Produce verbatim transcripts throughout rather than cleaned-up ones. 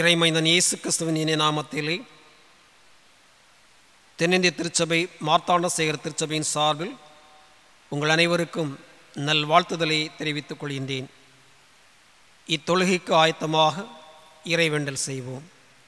இறைமைந்தன் இயேசு கிறிஸ்துவின் இனிய நாமத்திலே தென்னிந்திய திருச்சபை மார்த்தாண்ட சேகர் திருச்சபையின் சார்பில் உங்கள் அனைவருக்கும் நல்வாழ்த்துதலை தெரிவித்துக் கொள்கின்றேன். இத்தொழுகைக்கு ஆயத்தமாக இறைவேண்டல் செய்வோம்.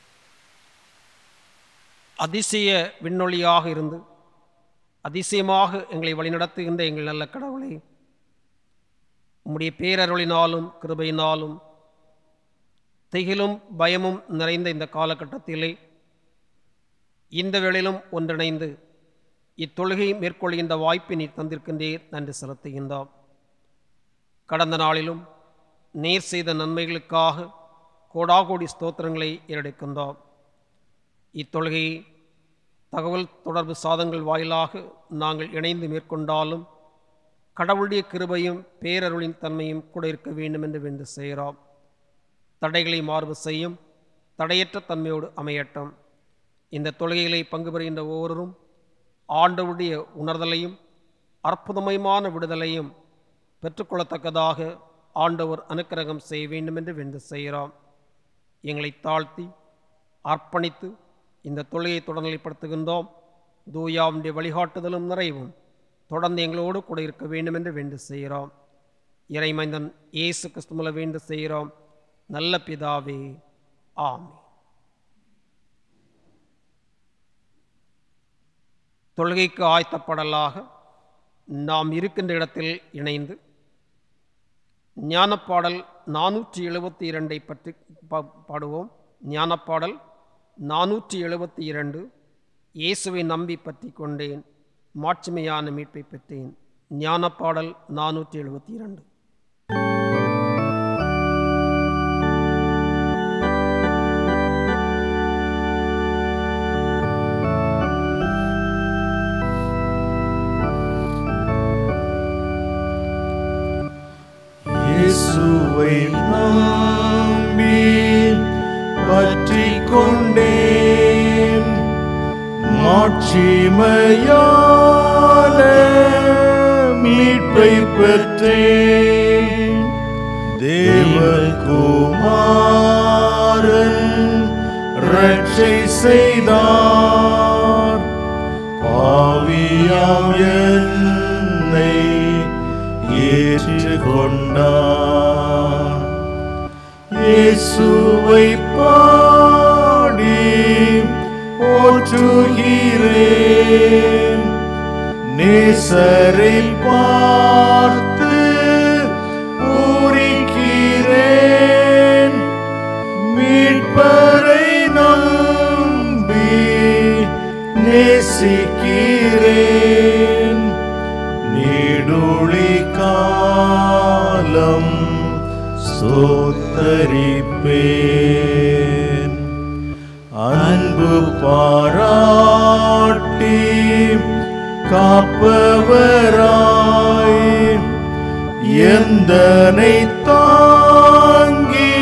அதிசய விண்ணொளியாக இருந்து அதிசயமாக எங்களை வழிநடத்துகின்ற எங்கள் நல்ல கடவுளே, உம்முடைய பேரருளினாலும் கிருபையினாலும் திகிலும் பயமும் நிறைந்த இந்த காலகட்டத்திலே இந்த வேளையிலும் ஒன்றிணைந்து இத்தொழுகை மேற்கொள்கின்ற வாய்ப்பை நீர் தந்திருக்கின்றீர், நன்றி செலுத்துகின்றோம். கடந்த நாளிலும் நீர் செய்த நன்மைகளுக்காக கோடாகோடி ஸ்தோத்திரங்களை ஏறெடுக்கின்றோம். இத்தொழுகை தகவல் தொடர்பு சாதனங்கள் வாயிலாக நாங்கள் இணைந்து மேற்கொண்டாலும் கடவுளுடைய கிருபையும் பேரருளின் தன்மையும் கூட இருக்க வேண்டும் என்று வேண்டு செய்கிறோம். தடைகளை மார்பு செய்யும், தடையற்ற தன்மையோடு அமையட்டும். இந்த தொழுகைகளை பங்கு பெறுகின்ற ஒவ்வொருவரும் ஆண்டவருடைய உணர்தலையும் அற்புதமயமான விடுதலையும் பெற்றுக்கொள்ளத்தக்கதாக ஆண்டவர் அனுக்கிரகம் செய்ய வேண்டும் என்று வேண்டு செய்கிறோம். எங்களை தாழ்த்தி அர்ப்பணித்து இந்த தொழுகையை தொடர்நிலைப்படுத்துகின்றோம். தூயாவுடைய வழிகாட்டுதலும் நிறைவும் தொடர்ந்து எங்களோடு கூட இருக்க வேண்டும் என்று வேண்டு செய்கிறோம். இறைமைந்தன் இயேசு கிறிஸ்துவில வேண்டு செய்கிறோம், நல்ல பிதாவே, ஆமென். தொழுகைக்கு ஆயத்தப்படலாக நாம் இருக்கின்ற இடத்தில் இணைந்து ஞானப்பாடல் நானூற்றி எழுபத்தி இரண்டை பற்றி பாடுவோம். ஞானப்பாடல் நானூற்றி எழுபத்தி இரண்டு. இயேசுவை நம்பி பற்றி கொண்டேன், மாட்சிமையான மீட்பை பெற்றேன். ஞானப்பாடல் நானூற்றி எழுபத்தி இரண்டு. இயேசுவை நம்பி பற்றி கொண்டேன், மாட்சிமையான மீட்பை பெற்றேன். தேவகுமாரன் ரட்சை செய்தார், பாவியாம் என்னை ஏற்றுக்கொண்டார். இயேசுவை பாடி போற்றுகிறேன், நேசரை பார்த்து பூரிக்கிறேன். மீட்பரை நம்பி நேசிக்கிறேன், நீடுழி காலம் ஸ்தோத்தரிப்பேன். அன்பு பாராட்டி காப்பவராய் எந்தனை தாங்கி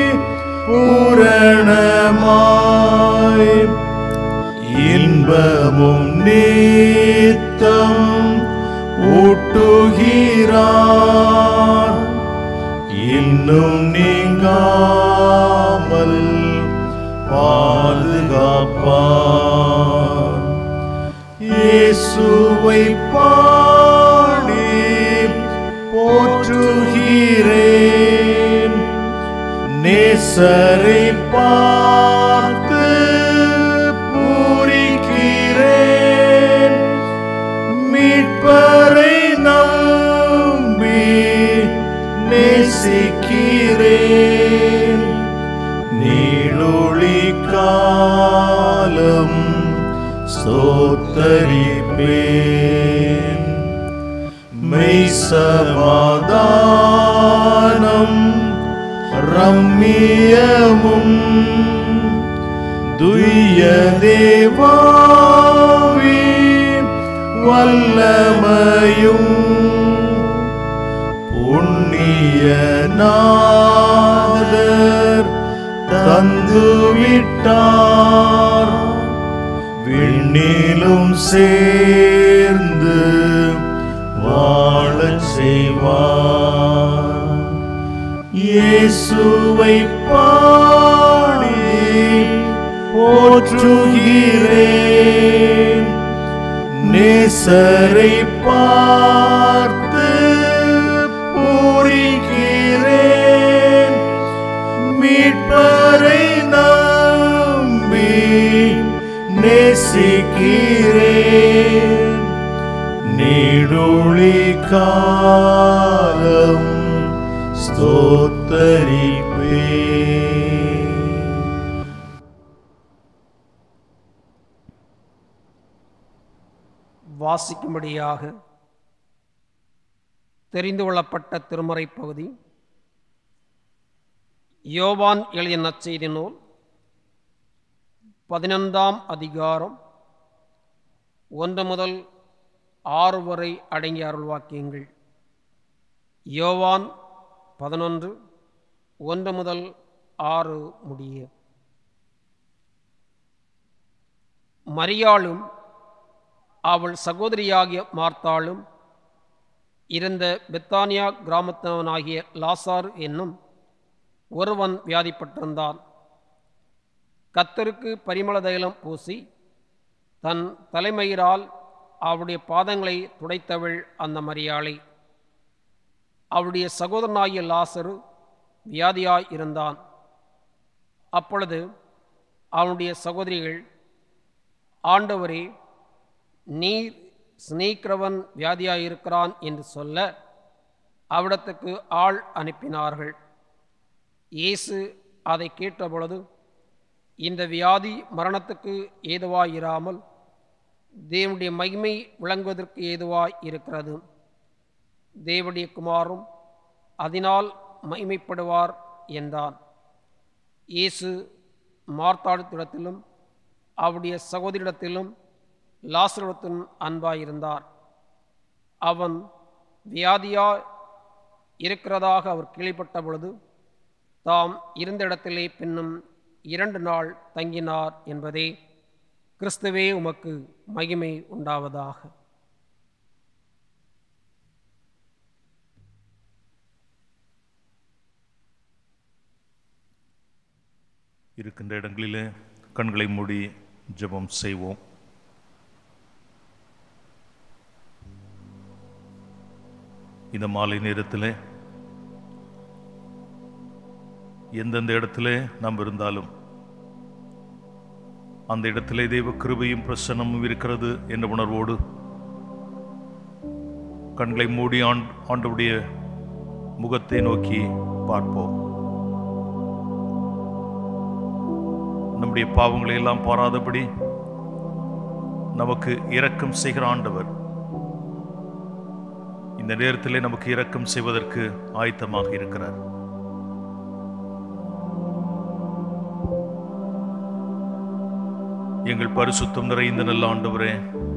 பூரணமாய் இன்பமும் நீத்தம் ஊட்டுகிறார், இன்னும் நீங்காமல் பாதுகாப்பார். இயேசுவை பாடி போற்றுகிறேன், நேசரை பார்த்து பூரிக்கிறேன். மீட்பரை நம்பி நேசிக்கிறேன், நீளொளி காலம் ஸ்தோத்தரிப்பேன். மெய் சமாதானம் ரம்மியமும் துய்ய தேவாவி வல்லமையும் புண்ணிய நாதர் தந்துவிட்டார், விண்ணிலும் சேர்ந்து வாழச் செய்வார். இயேசுவை பாடி போற்றுகிறேன். நேசரை பார்த்து பூரிக்கிறேன். மீட்பரை நம்பி நேசிக்கிறேன். நீடொளி காலம் ஸ்தோத்தரிப்பேன். வாசிக்கும்படியாக தெரிந்து கொள்ளப்பட்ட திருமறை பகுதி யோவான் எழுதிய நற்செய்தி நூல் பதினைந்தாம் அதிகாரம் ஒன்று முதல் ஆறு வரை அடங்கிய அருள்வாக்கியங்கள். யோவான் பதினொன்று ஒன்று முதல் ஆறு முடிய. மரியாளும் அவள் சகோதரியாகிய மார்த்தாளும் இருந்த பெத்தானியா கிராமத்தவனாகிய லாசாரு என்னும் ஒருவன் வியாதிப்பட்டிருந்தான். கர்த்தருக்கு பரிமள தைலம் பூசி தன் தலைமயிரால் அவருடைய பாதங்களை துடைத்தவள் அந்த மரியாளை. அவருடைய சகோதரனாகிய லாசரு வியாதியாய் இருந்தான். அப்பொழுது அவனுடைய சகோதரிகள், ஆண்டவரே, நீர் சிநேகிக்கிறவன் வியாதியாயிருக்கிறான் என்று சொல்ல அவ்விடத்துக்கு ஆள் அனுப்பினார்கள். இயேசு அதை கேட்டபொழுது, இந்த வியாதி மரணத்துக்கு ஏதுவாயிராமல் தேவனுடைய மகிமை விளங்குவதற்கு ஏதுவாய் இருக்கிறது. தேவனுடைய குமாரும் அதனால் மகிமைப்படுவார் என்றான். இயேசு மார்த்தாளிடத்திலும் அவருடைய சகோதரிடத்திலும் லாசருடன் அன்பாயிருந்தார். அவன் வியாதியா இருக்கிறதாக அவர் கேள்விப்பட்ட பொழுது தாம் இருந்த இடத்திலே பின்னும் இரண்டு நாள் தங்கினார் என்பதே. கிறிஸ்துவே உமக்கு மகிமை உண்டாவதாக. இருக்கின்ற இடங்களிலே கண்களை மூடி ஜெபம் செய்வோம். இந்த மாலை நேரத்தில் எந்தெந்த இடத்திலே நாம் இருந்தாலும் அந்த இடத்திலே தெய்வ கிருபையும் பிரசன்னமும் இருக்கிறது என்ற உணர்வோடு கண்களை மூடி ஆண்டவருடைய முகத்தை நோக்கி பார்ப்போம். நம்முடைய பாவங்களை எல்லாம் பாராதபடி நமக்கு இரக்கம் செய்கிற ஆண்டவர் இந்த நேரத்திலே நமக்கு இரக்கம் செய்வதற்கு ஆயத்தமாக இருக்கிறார். எங்கள் பரிசுத்தம் நிறைந்த நல்ல ஆண்டவரே,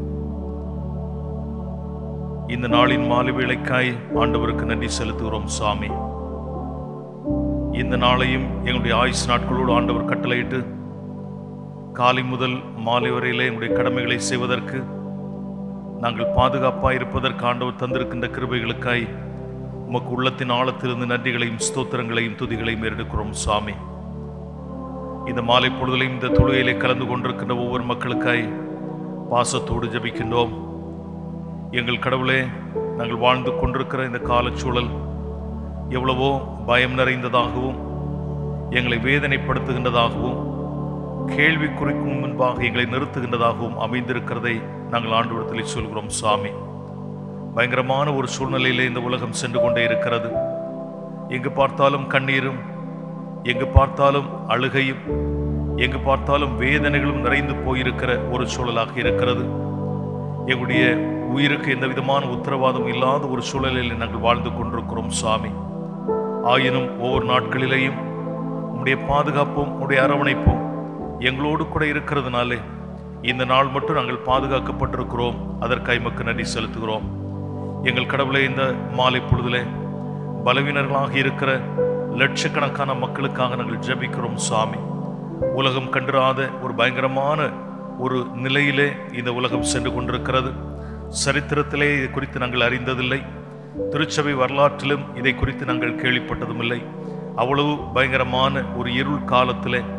இந்த நாளின் மாலை வேளைக்காய் ஆண்டவருக்கு நன்றி செலுத்துகிறோம் சாமி. இந்த நாளையும் எங்களுடைய ஆயுசு நாட்களோடு ஆண்டவர் கட்டளையிட்டு காலை முதல் மாலை வரையிலே எங்களுடைய கடமைகளை செய்வதற்கு நாங்கள் பாதுகாப்பாக இருப்பதற்கு ஆண்டவர் தந்திருக்கின்ற கிருபைகளுக்காய் உமக்கு உள்ளத்தின் ஆழத்திலிருந்து நன்றிகளையும் ஸ்தோத்திரங்களையும் துதிகளையும் எடுக்கிறோம் சாமி. இந்த மாலை பொழுதிலையும் இந்த தொழுகையிலே கலந்து கொண்டிருக்கின்ற ஒவ்வொரு மக்களுக்காய் பாசத்தோடு ஜபிக்கின்றோம். எங்கள் கடவுளே, நாங்கள் வாழ்ந்து கொண்டிருக்கிற இந்த காலச்சூழல் எவ்வளவோ பயம் நிறைந்ததாகவும் எங்களை வேதனைப்படுத்துகின்றதாகவும் கேள்வி குறிக்கும் முன்பாக எங்களை நிறுத்துகின்றதாகவும் அமைந்திருக்கிறதை நாங்கள் ஆண்டவரிடத்தில் சொல்கிறோம் சாமி. பயங்கரமான ஒரு சூழ்நிலையிலே இந்த உலகம் சென்று கொண்டே இருக்கிறது. எங்கு பார்த்தாலும் கண்ணீரும், எங்கு பார்த்தாலும் அழுகையும், எங்கு பார்த்தாலும் வேதனைகளும் நிறைந்து போயிருக்கிற ஒரு சூழலாக இருக்கிறது. எங்களுடைய உயிருக்கு எந்த விதமான உத்தரவாதம் இல்லாத ஒரு சூழலில் நாங்கள் வாழ்ந்து கொண்டிருக்கிறோம் சாமி. ஆயினும் ஒவ்வொரு நாட்களிலேயும் உம்முடைய பாதுகாப்பும் உடைய அரவணைப்பும் எங்களோடு கூட இருக்கிறதுனாலே இந்த நாள் மட்டும் நாங்கள் பாதுகாக்கப்பட்டிருக்கிறோம். அதற்காக எமக்கு நன்றி செலுத்துகிறோம். எங்கள் கடவுளை இந்த மாலை பொழுதிலே பலவீனர்களாக இருக்கிற லட்சக்கணக்கான மக்களுக்காக நாங்கள் ஜெபிக்கிறோம் சாமி. உலகம் கண்டிராத ஒரு பயங்கரமான ஒரு நிலையிலே இந்த உலகம் சென்று கொண்டிருக்கிறது. சரித்திரத்திலே இதை குறித்து நாங்கள் அறிந்ததில்லை. திருச்சபை வரலாற்றிலும் இதை குறித்து நாங்கள் கேள்விப்பட்டதும் இல்லை. அவ்வளவு பயங்கரமான ஒரு இருள் காலத்திலே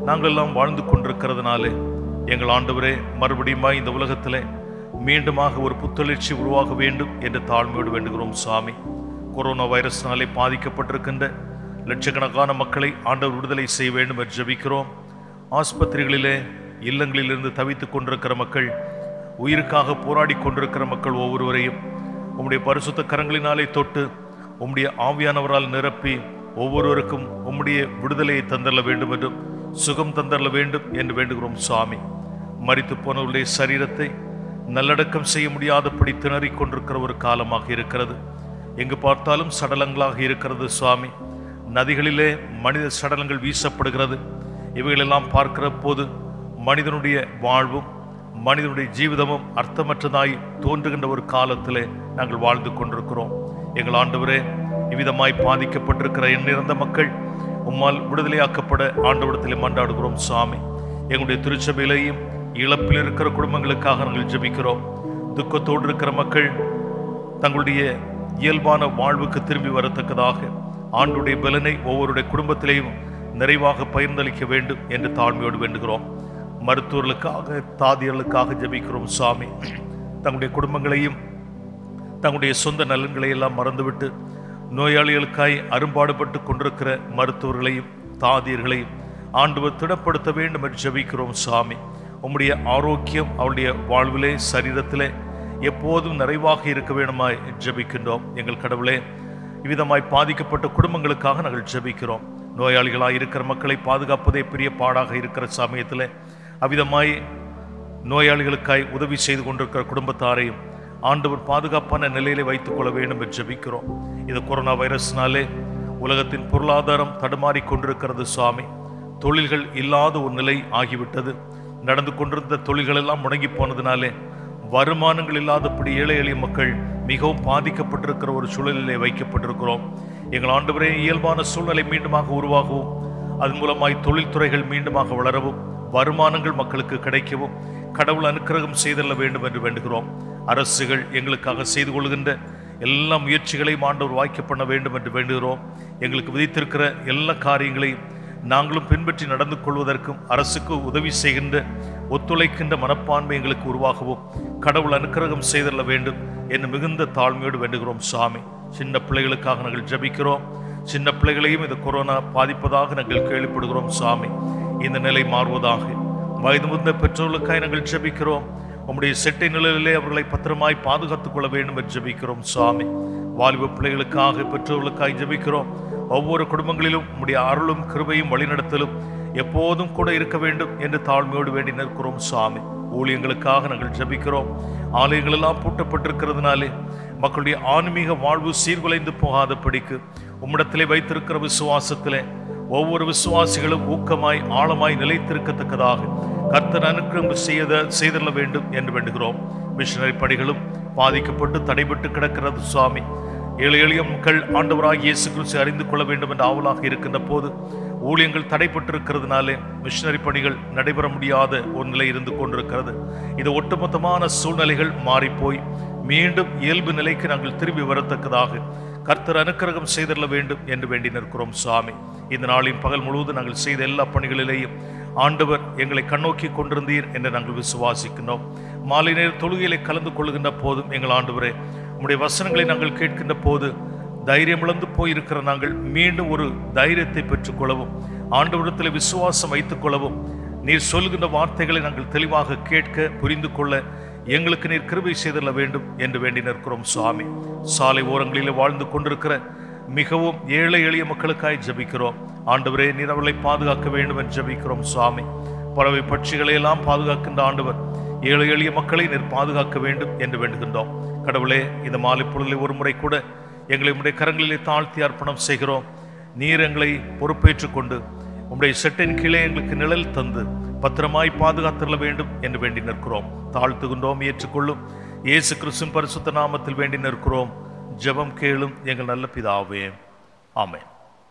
நாங்கள் எல்லாம் வாழ்ந்து கொண்டிருக்கிறதுனாலே எங்கள் ஆண்டவரே மறுபடியும் இந்த உலகத்திலே மீண்டுமாக ஒரு புத்தெழுச்சி உருவாக வேண்டும் என்று தாழ்மையோடு வேண்டுகிறோம் சாமி. கொரோனா வைரஸ்னாலே பாதிக்கப்பட்டிருக்கின்ற லட்சக்கணக்கான மக்களை ஆண்டவர் விடுதலை செய்ய வேண்டும் என்று ஜெபிக்கிறோம். ஆஸ்பத்திரிகளிலே இல்லங்களிலிருந்து தவித்துக் கொண்டிருக்கிற மக்கள், உயிருக்காக போராடி கொண்டிருக்கிற மக்கள் ஒவ்வொருவரையும் உம்முடைய பரிசுத்த கரங்களினாலே தொட்டு உம்முடைய ஆவியானவரால் நிரப்பி ஒவ்வொருவருக்கும் உம்முடைய விடுதலையை தந்தரல வேண்டும் என்றும் சுகம் தந்தரல வேண்டும் என்று வேண்டுகிறோம் சுவாமி. மரித்து போனவருடைய சரீரத்தை நல்லடக்கம் செய்ய முடியாதபடி திணறிக் கொண்டிருக்கிற ஒரு காலமாக இருக்கிறது. எங்கு பார்த்தாலும் சடலங்களாக இருக்கிறது சுவாமி. நதிகளிலே மனித சடலங்கள் வீசப்படுகிறது. இவைகளெல்லாம் பார்க்கிற போது மனிதனுடைய வாழ்வும் மனிதனுடைய ஜீவிதமும் அர்த்தமற்றதாய் தோன்றுகின்ற ஒரு காலத்திலே நாங்கள் வாழ்ந்து கொண்டிருக்கிறோம். எங்கள் ஆண்டவரே, இவ்விதமாய் பாதிக்கப்பட்டிருக்கிற எண்ணிறந்த மக்கள் உம்மால் விடுதலையாக்கப்பட ஆண்டவரிடத்திலே மன்றாடுகிறோம் சுவாமி. எங்களுடைய திருச்சபையிலேயும் இழப்பில் இருக்கிற குடும்பங்களுக்காக நாங்கள் ஜெபிக்கிறோம். துக்கத்தோடு இருக்கிற மக்கள் தங்களுடைய இயல்பான வாழ்வுக்கு திரும்பி வரத்தக்கதாக ஆண்டுடைய பலனை ஒவ்வொருடைய குடும்பத்திலேயும் நிறைவாக பகிர்ந்தளிக்க வேண்டும் என்று தாழ்மையோடு வேண்டுகிறோம். மருத்துவர்களுக்காக தாதியர்களுக்காக ஜெபிக்கிறோம் சுவாமி. தங்களுடைய குடும்பங்களையும் தங்களுடைய சொந்த நலன்களை எல்லாம் மறந்துவிட்டு நோயாளிகளுக்காய் அரும்பாடுபட்டு கொண்டிருக்கிற மருத்துவர்களையும் தாதியர்களையும் ஆண்டவர் திடப்படுத்த வேண்டும் என்று ஜெபிக்கிறோம் சுவாமி. உம்முடைய ஆரோக்கியம் அவருடைய வாழ்விலே சரீரத்திலே எப்போதும் நிறைவாக இருக்க வேண்டுமாய் ஜெபிக்கின்றோம். எங்கள் கடவுளே, இவ்விதமாய் பாதிக்கப்பட்ட குடும்பங்களுக்காக நாங்கள் ஜெபிக்கிறோம். நோயாளிகளாக இருக்கிற மக்களை பாதுகாப்பதே பெரிய பாடாக இருக்கிற சமயத்தில் அவ்விதமாய் நோயாளிகளுக்காய் உதவி செய்து கொண்டிருக்கிற குடும்பத்தாரையும் ஆண்டவர் பாதுகாப்பான நிலையிலே வைத்துக் கொள்ள வேண்டும் என்று ஜெபிக்கிறோம். இது கொரோனா வைரஸ்னாலே உலகத்தின் பொருளாதாரம் தடுமாறி கொண்டிருக்கிறது சுவாமி. தொழில்கள் இல்லாத ஒரு நிலை ஆகிவிட்டது. நடந்து கொண்டிருந்த தொழில்கள் எல்லாம் முடங்கி போனதுனாலே வருமானங்கள் இல்லாதபடி ஏழை எளிய மக்கள் மிகவும் பாதிக்கப்பட்டிருக்கிற ஒரு சூழலிலே வைக்கப்பட்டிருக்கிறோம். எங்கள் ஆண்டவரே, இயல்பான சூழ்நிலை மீண்டுமாக உருவாகவும் அதன் மூலமாய் தொழில்துறைகள் மீண்டுமாக வளரவும் வருமானங்கள் மக்களுக்கு கிடைக்கவும் கடவுள் அனுக்கிரகம் செய்தல்ல வேண்டும் என்று வேண்டுகிறோம். அரசுகள் எங்களுக்காக செய்து கொள்கின்ற எல்லா முயற்சிகளையும் ஆண்டவர் வாய்க்க பண்ண வேண்டும் என்று வேண்டுகிறோம். எங்களுக்கு விதித்திருக்கிற எல்லா காரியங்களையும் நாங்களும் பின்பற்றி நடந்து கொள்வதற்கும் அரசுக்கு உதவி செய்கின்ற ஒத்துழைக்கின்ற மனப்பான்மை எங்களுக்கு உருவாகவும் கடவுள் அனுக்கிரகம் செய்தல்ல வேண்டும் என்று மிகுந்த தாழ்மையோடு வேண்டுகிறோம் சாமி. சின்ன பிள்ளைகளுக்காக நாங்கள் ஜெபிக்கிறோம். சின்ன பிள்ளைகளையும் இந்த கொரோனா பாதிப்பதாக நாங்கள் கேள்விப்படுகிறோம் சாமி. இந்த நிலை மாறுவதாக வயது முதிர்ந்த பெற்றோர்களுக்காக நாங்கள் ஜெபிக்கிறோம். உம்முடைய செட்டை நிலையிலே அவர்களை பத்திரமாய் பாதுகாத்துக் கொள்ள வேண்டும் என்று ஜெபிக்கிறோம் சுவாமி. வாலிப பிள்ளைகளுக்காக பெற்றோர்களுக்காக ஜெபிக்கிறோம். ஒவ்வொரு குடும்பங்களிலும் உம்முடைய அருளும் கிருபையும் வழிநடத்தலும் எப்போதும் கூட இருக்க வேண்டும் என்று தாழ்மையோடு வேண்டி நிற்கிறோம் சுவாமி. ஊழியங்களுக்காக நாங்கள் ஜெபிக்கிறோம். ஆலயங்கள் எல்லாம் பூட்டப்பட்டிருக்கிறதுனாலே மக்களுடைய ஆன்மீக வாழ்வு சீர்குலைந்து போகாதபடிக்கு உம்மிடத்திலே வைத்திருக்கிற விசுவாசத்திலே ஒவ்வொரு விசுவாசிகளும் ஊக்கமாய் ஆழமாய் நிலைத்திருக்கத்தக்கதாக கர்த்தர் அனுக்கிரகம் செய்த செய்தல்ல வேண்டும் என்று வேண்டுகிறோம். மிஷனரி பணிகளும் பாதிக்கப்பட்டு தடைபட்டு கிடக்கிறது சுவாமி. ஏழை எளிய மக்கள் ஆண்டவராகிய இயேசு கிறிஸ்து அறிந்து கொள்ள வேண்டும் என்ற ஆவலாக இருக்கின்ற போது ஊழியங்கள் தடைப்பட்டிருக்கிறதுனாலே மிஷனரி பணிகள் நடைபெற முடியாத ஒரு நிலை இருந்து கொண்டிருக்கிறது. இது ஒட்டுமொத்தமான சூழ்நிலைகள் மாறிப்போய் மீண்டும் இயல்பு நிலைக்கு நாங்கள் திரும்பி வரத்தக்கதாக கர்த்தர் அனுக்கிரகம் செய்தல்ல வேண்டும் என்று வேண்டி நிற்கிறோம் சுவாமி. இந்த நாளின் பகல் முழுவதும் நாங்கள் செய்த எல்லா பணிகளிலேயும் ஆண்டவர் எங்களை கண்ணோக்கி கொண்டிருந்தீர் என்று நாங்கள் விசுவாசிக்கின்றோம். மாலை நேர தொழுகையிலே கலந்து கொள்கின்ற போதும் எங்கள் ஆண்டவரே, உம்முடைய வசனங்களை நாங்கள் கேட்கின்ற போது தைரியம் இழந்து போயிருக்கிற நாங்கள் மீண்டும் ஒரு தைரியத்தை பெற்றுக்கொள்ளவும் ஆண்டவரிடத்தில் விசுவாசம் வைத்துக் கொள்ளவும் நீர் சொல்கின்ற வார்த்தைகளை நாங்கள் தெளிவாக கேட்க புரிந்து கொள்ள எங்களுக்கு நீர் கிருபை செய்தல்ல வேண்டும் என்று வேண்டி நிற்கிறோம் சுவாமி. சாலை ஓரங்களில் வாழ்ந்து கொண்டிருக்கிற மிகவும் ஏழை எளிய மக்களுக்காய் ஜெபிக்கிறோம். ஆண்டவரே, நீர் அவர்களை பாதுகாக்க வேண்டும் என்று ஜெபிக்கிறோம் சுவாமி. பறவை பட்சிகளை எல்லாம் பாதுகாக்கின்ற ஆண்டவர் ஏழை எளிய மக்களை நீர் பாதுகாக்க வேண்டும் என்று வேண்டுகின்றோம். கடவுளே, இந்த மாலை பொழுதில் ஒரு முறை கூட எங்களை உம்முடைய கரங்களிலே தாழ்த்தி அர்ப்பணம் செய்கிறோம். நீர் எங்களை பொறுப்பேற்றுக் கொண்டு உம்முடைய செட்டின் கீழே எங்களுக்கு நிழல் தந்து பத்திரமாய் பாதுகாத்தல்ல வேண்டும் என்று வேண்டி நிற்கிறோம். தாழ்த்துகின்றோம், ஏற்றுக்கொள்ளும். இயேசு கிறிஸ்துவின் பரிசுத்த நாமத்தில் வேண்டி நிற்கிறோம். ஜெபம் கேளும் எங்கள் நல்ல பிதாவே, ஆமென்.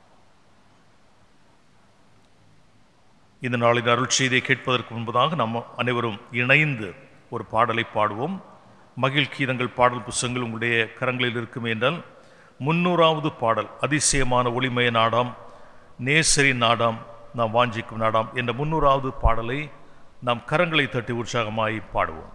இந்த நாளின் அருள் செய்தியை கேட்பதற்கு முன்பதாக நாம் அனைவரும் இணைந்து ஒரு பாடலை பாடுவோம். மகிழ் கீதங்கள் பாடல் புத்தகங்கள் உங்களுடைய கரங்களில் இருக்கும் என்றால் முன்னூறாவது பாடல், அதிசயமான ஒளிமய நாடாம் நேசரின் நாடாம் நாம் வாஞ்சிக்கும் நாடாம் என்ற முன்னூறாவது பாடலை நாம் கரங்களை தட்டி உற்சாகமாய் பாடுவோம்.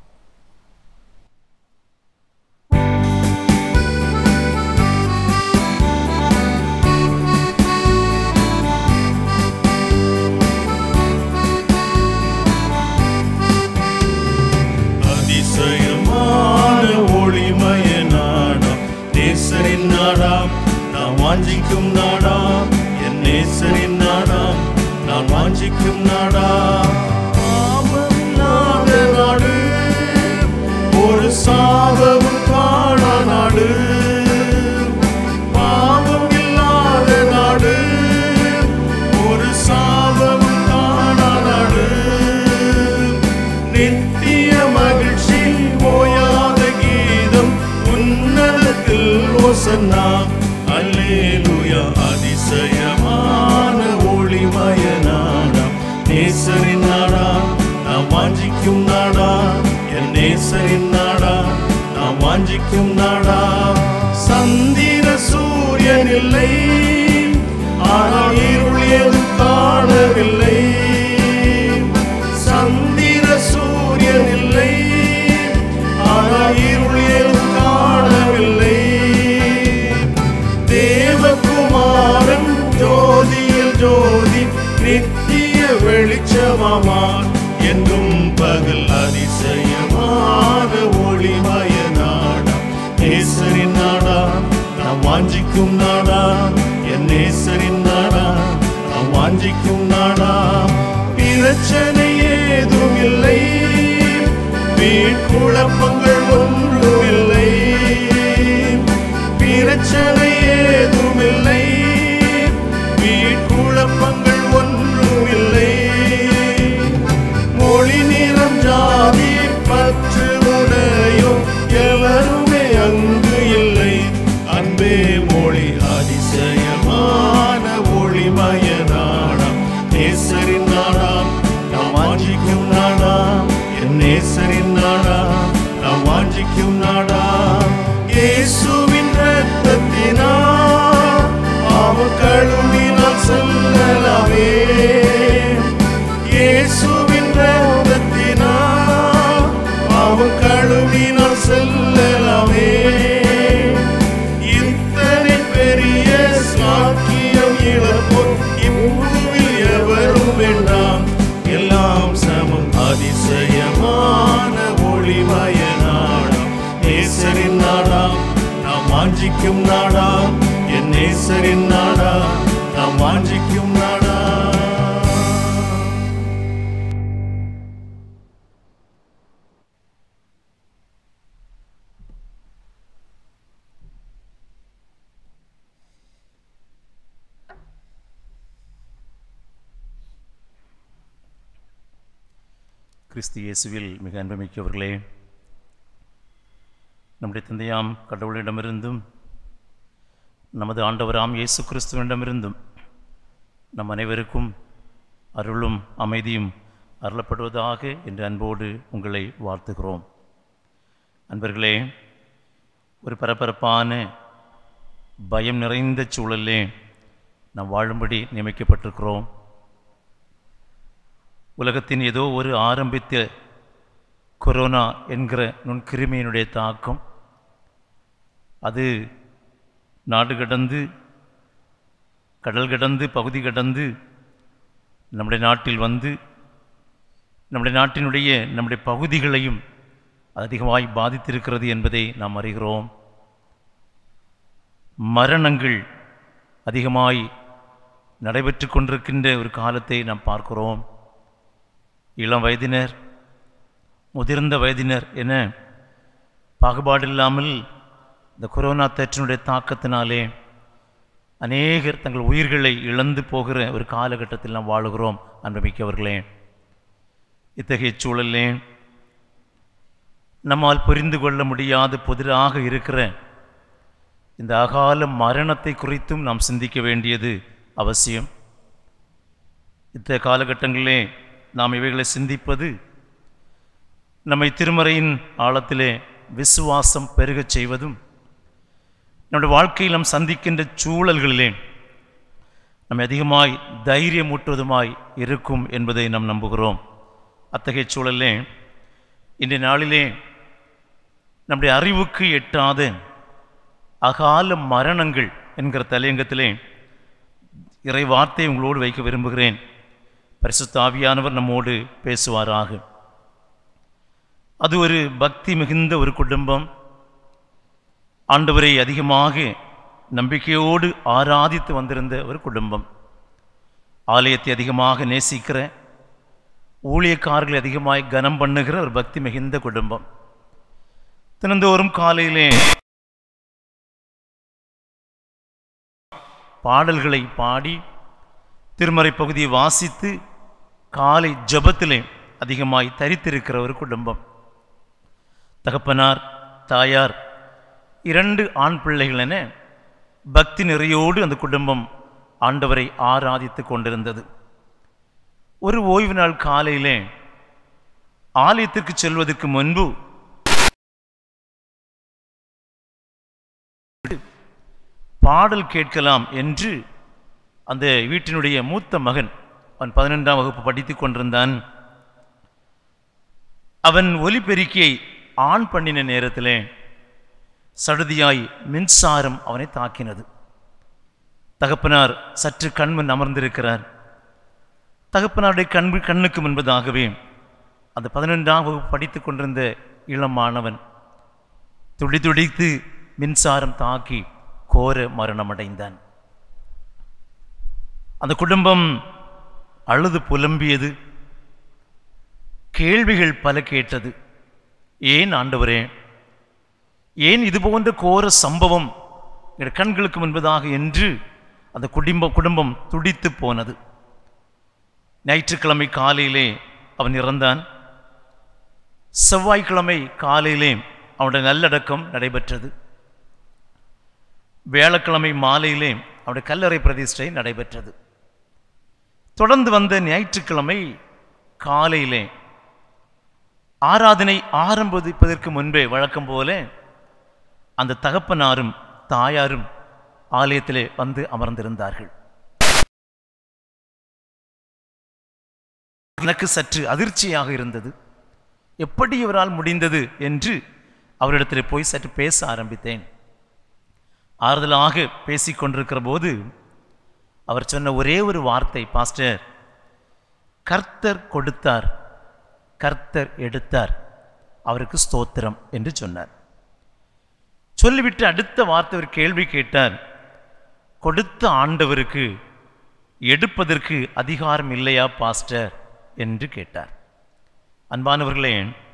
அதிசயமான ஒளிமய நாடாம் நேசரின் நாடாம் நாம் வாஞ்சிக்கும் நாடாம் என் நேசரின் நாடாம் நான் வாஞ்சிக்கும் நாடாம். பாவமில்லாத நாடு ஒரு சாபமும் காணா நாடு, பாவம் இல்லாத நாடு ஒரு சாபமும் காணா நாடு, நித்திய மகிழ்ச்சி ஓயாத கீதம் உன்னதத்தில் ஓசன்னா அல்லேலூயா. அதிசயமான ஒளிமய நாடாம் நேசரின் நாடாம் நாம் வாஞ்சிக்கும் நாடாம் என் நேசரின் நாடாம் நாம் வாஞ்சிக்கும் நாடாம். சந்திர சூரியன் இல்லை ஆனால் இருள் ஏதும் காணவில்லை, சந்திர சூரியன் இல்லை ஆனால் இருள் ஏதும் காணவில்லை, தேவகுமாரன் ஜோதியில் ஜோதி நித்திய வெளிச்சமாவான் என்றும் பகல். அதிசயமான ஒளிமய நாடாம் நேசரின் நாடாம் நாம் வாஞ்சிக்கும் நாடாம் என் நேசரின் நாடாம் நாம் வாஞ்சிக்கும் நாடாம். பிரச்சனை ஏதும் இல்லை, வீட்குழப்பங்கள் ஒன்றும் இல்லை, பிரச்சனை ஏதும் இல்லை, வீட்குழப்பங்கள் ஒன்றும் இல்லை, மொழி நிறம் ஜாதி பற்று உடையோ எவருமே அங்கு இல்லை, அன்பே மொழி. அதிசயமான ஒளிமய நாடாம் நேசரின் நாடாம் நாம் வாஞ்சிக்கும் நாடாம் என் நேசரின் நாடாம் நாம் வாஞ்சிக்கும் நாடாம். இயேசுவின் இரத்தத்தினால் அவர் கழுவினால் செல்லலாமே, இயேசுவின் இரத்தத்தினால் அவர் கழுவினால் செல்லலாமே. இத்தனை பெரிய சாக்கியம் இழப்போம் இவ்வுலகில் எவரும் வேண்டாம், எல்லாம் சமம். அதிசயமான ஒளிமய நாடாம் நேசரின் நாடாம் நாம் வாஞ்சிக்கும் நாடாம் என் நேசரின் நாடாம் நாம் வாஞ்சிக்கும் நாடாம். கிறிஸ்து இயேசுவில் மிக அன்புமிக்கவர்களே, நம்முடைய தந்தையாம் கடவுளிடமிருந்தும் நமது ஆண்டவராம் இயேசு கிறிஸ்துவிடமிருந்தும் நம் அனைவருக்கும் அருளும் அமைதியும் அருளப்படுவதாக என்று அன்போடு உங்களை வாழ்த்துகிறோம். அன்பர்களே, ஒரு பரபரப்பான பயம் நிறைந்த சூழலே நாம் வாழும்படி நியமிக்கப்பட்டிருக்கிறோம். உலகத்தின் ஏதோ ஒரு ஆரம்பித்த கொரோனா என்கிற நுண்கிருமியினுடைய தாக்கம் அது நாடு கடந்து கடல் கடந்து பகுதி கடந்து நம்முடைய நாட்டில் வந்து நம்முடைய நாட்டினுடைய நம்முடைய பகுதிகளையும் அதிகமாய் பாதித்திருக்கிறது என்பதை நாம் அறிகிறோம். மரணங்கள் அதிகமாய் நடைபெற்று கொண்டிருக்கின்ற ஒரு காலத்தை நாம் பார்க்கிறோம். இளம் வயதினர், முதிர்ந்த வயதினர் என பாகுபாடில்லாமல் இந்த கொரோனா தொற்றினுடைய தாக்கத்தினாலே அநேகர் தங்கள் உயிர்களை இழந்து போகிற ஒரு காலகட்டத்தில் நாம் வாழுகிறோம். அன்புமிக்கவர்களே, இத்தகைய சூழலே நம்மால் புரிந்து கொள்ள முடியாத புதிராக இருக்கிற இந்த அகால மரணத்தை குறித்தும் நாம் சிந்திக்க வேண்டியது அவசியம். இத்தகைய காலகட்டங்களிலே நாம் இவைகளை சிந்திப்பது நம்மை திருமறையின் ஆழத்திலே விசுவாசம் பெருகச் செய்வதும், நம்முடைய வாழ்க்கையில் நாம் சந்திக்கின்ற சூழல்களிலே நம்மை அதிகமாய் தைரியமூட்டுவதுமாய் இருக்கும் என்பதை நாம் நம்புகிறோம். அத்தகைய சூழலே இன்றைய நாளிலே நம்முடைய அறிவுக்கு எட்டாத அகால மரணங்கள் என்கிற தலையங்கத்திலே இறை வார்த்தையை உங்களோடு வைக்க விரும்புகிறேன். பரிசுத்த ஆவியானவர் நம்மோடு பேசுவாராக. அது ஒரு பக்தி மிகுந்த ஒரு குடும்பம். ஆண்டவரை அதிகமாக நம்பிக்கையோடு ஆராதித்து வந்திருந்த ஒரு குடும்பம். ஆலயத்தை அதிகமாக நேசிக்கிற, ஊழியக்காரர்களை அதிகமாக கனம் பண்ணுகிற ஒரு பக்தி மிகுந்த குடும்பம். தினந்தோறும் காலையிலே பாடல்களை பாடி திருமறை பகுதியை வாசித்து காலை ஜபத்திலே அதிகமாய் தரித்திருக்கிற ஒரு குடும்பம். தகப்பனார், தாயார், இரண்டு ஆண் பிள்ளைகள் என பக்தி நிறையோடு அந்த குடும்பம் ஆண்டவரை ஆராதித்து கொண்டிருந்தது. ஒரு ஓய்வு நாள் காலையிலே ஆலயத்திற்கு செல்வதற்கு முன்பு பாடல் கேட்கலாம் என்று அந்த வீட்டினுடைய மூத்த மகன், அவன் பதினொன்றாம் வகுப்பு படித்துக் கொண்டிருந்தான். அவன் ஒலிபெருக்கியை ஆன் பண்ணின நேரத்திலே சடுதியாய் மின்சாரம் அவனை தாக்கினது. தகப்பனார் சற்று கண்முன் அமர்ந்திருக்கிறார். தகப்பனாருடைய கண் கண்ணுக்கு முன்பதாகவே அந்த பதினொன்றாம் வகுப்பு படித்துக் கொண்டிருந்த இளமானவன் துடி துடித்து மின்சாரம் தாக்கி கோர மரணமடைந்தான். அந்த குடும்பம் அழுது புலம்பியது. கேள்விகள் பல கேட்டது. ஏன் ஆண்டவரே, ஏன் இது போன்ற கோர சம்பவம் என் கண்களுக்கு முன்பதாக என்று அந்த குடும்ப குடும்பம் துடித்து போனது. ஞாயிற்றுக்கிழமை காலையிலே அவன் இறந்தான். செவ்வாய்க்கிழமை காலையிலே அவனுடைய நல்லடக்கம் நடைபெற்றது. வியாழக்கிழமை மாலையிலே அவனுடைய கல்லறை பிரதிஷ்டை நடைபெற்றது. தொடர்ந்து வந்த ஞாயிற்றுக்கிழமை காலையிலே ஆராதனை ஆரம்பிப்பதற்கு முன்பே வழக்கம் போல அந்த தகப்பனாரும் தாயாரும் ஆலயத்திலே வந்து அமர்ந்திருந்தார்கள். எனக்கு சற்று அதிர்ச்சியாக இருந்தது. எப்படி இவரால் முடிந்தது என்று அவரிடத்தில் போய் சற்று பேச ஆரம்பித்தேன். ஆறுதலாக பேசிக்கொண்டிருக்கிற போது அவர் சொன்ன ஒரே ஒரு வார்த்தை, பாஸ்டர், கர்த்தர் கொடுத்தார், கர்த்தர் எடுத்தார், அவருக்கு ஸ்தோத்திரம் என்று சொன்னார். சொல்லிவிட்டு அடுத்த வார்த்தை ஒரு கேள்வி கேட்டார். கொடுத்த ஆண்டவருக்கு எடுப்பதற்கு அதிகாரம் இல்லையா பாஸ்டர் என்று கேட்டார். அன்பானவர்களே,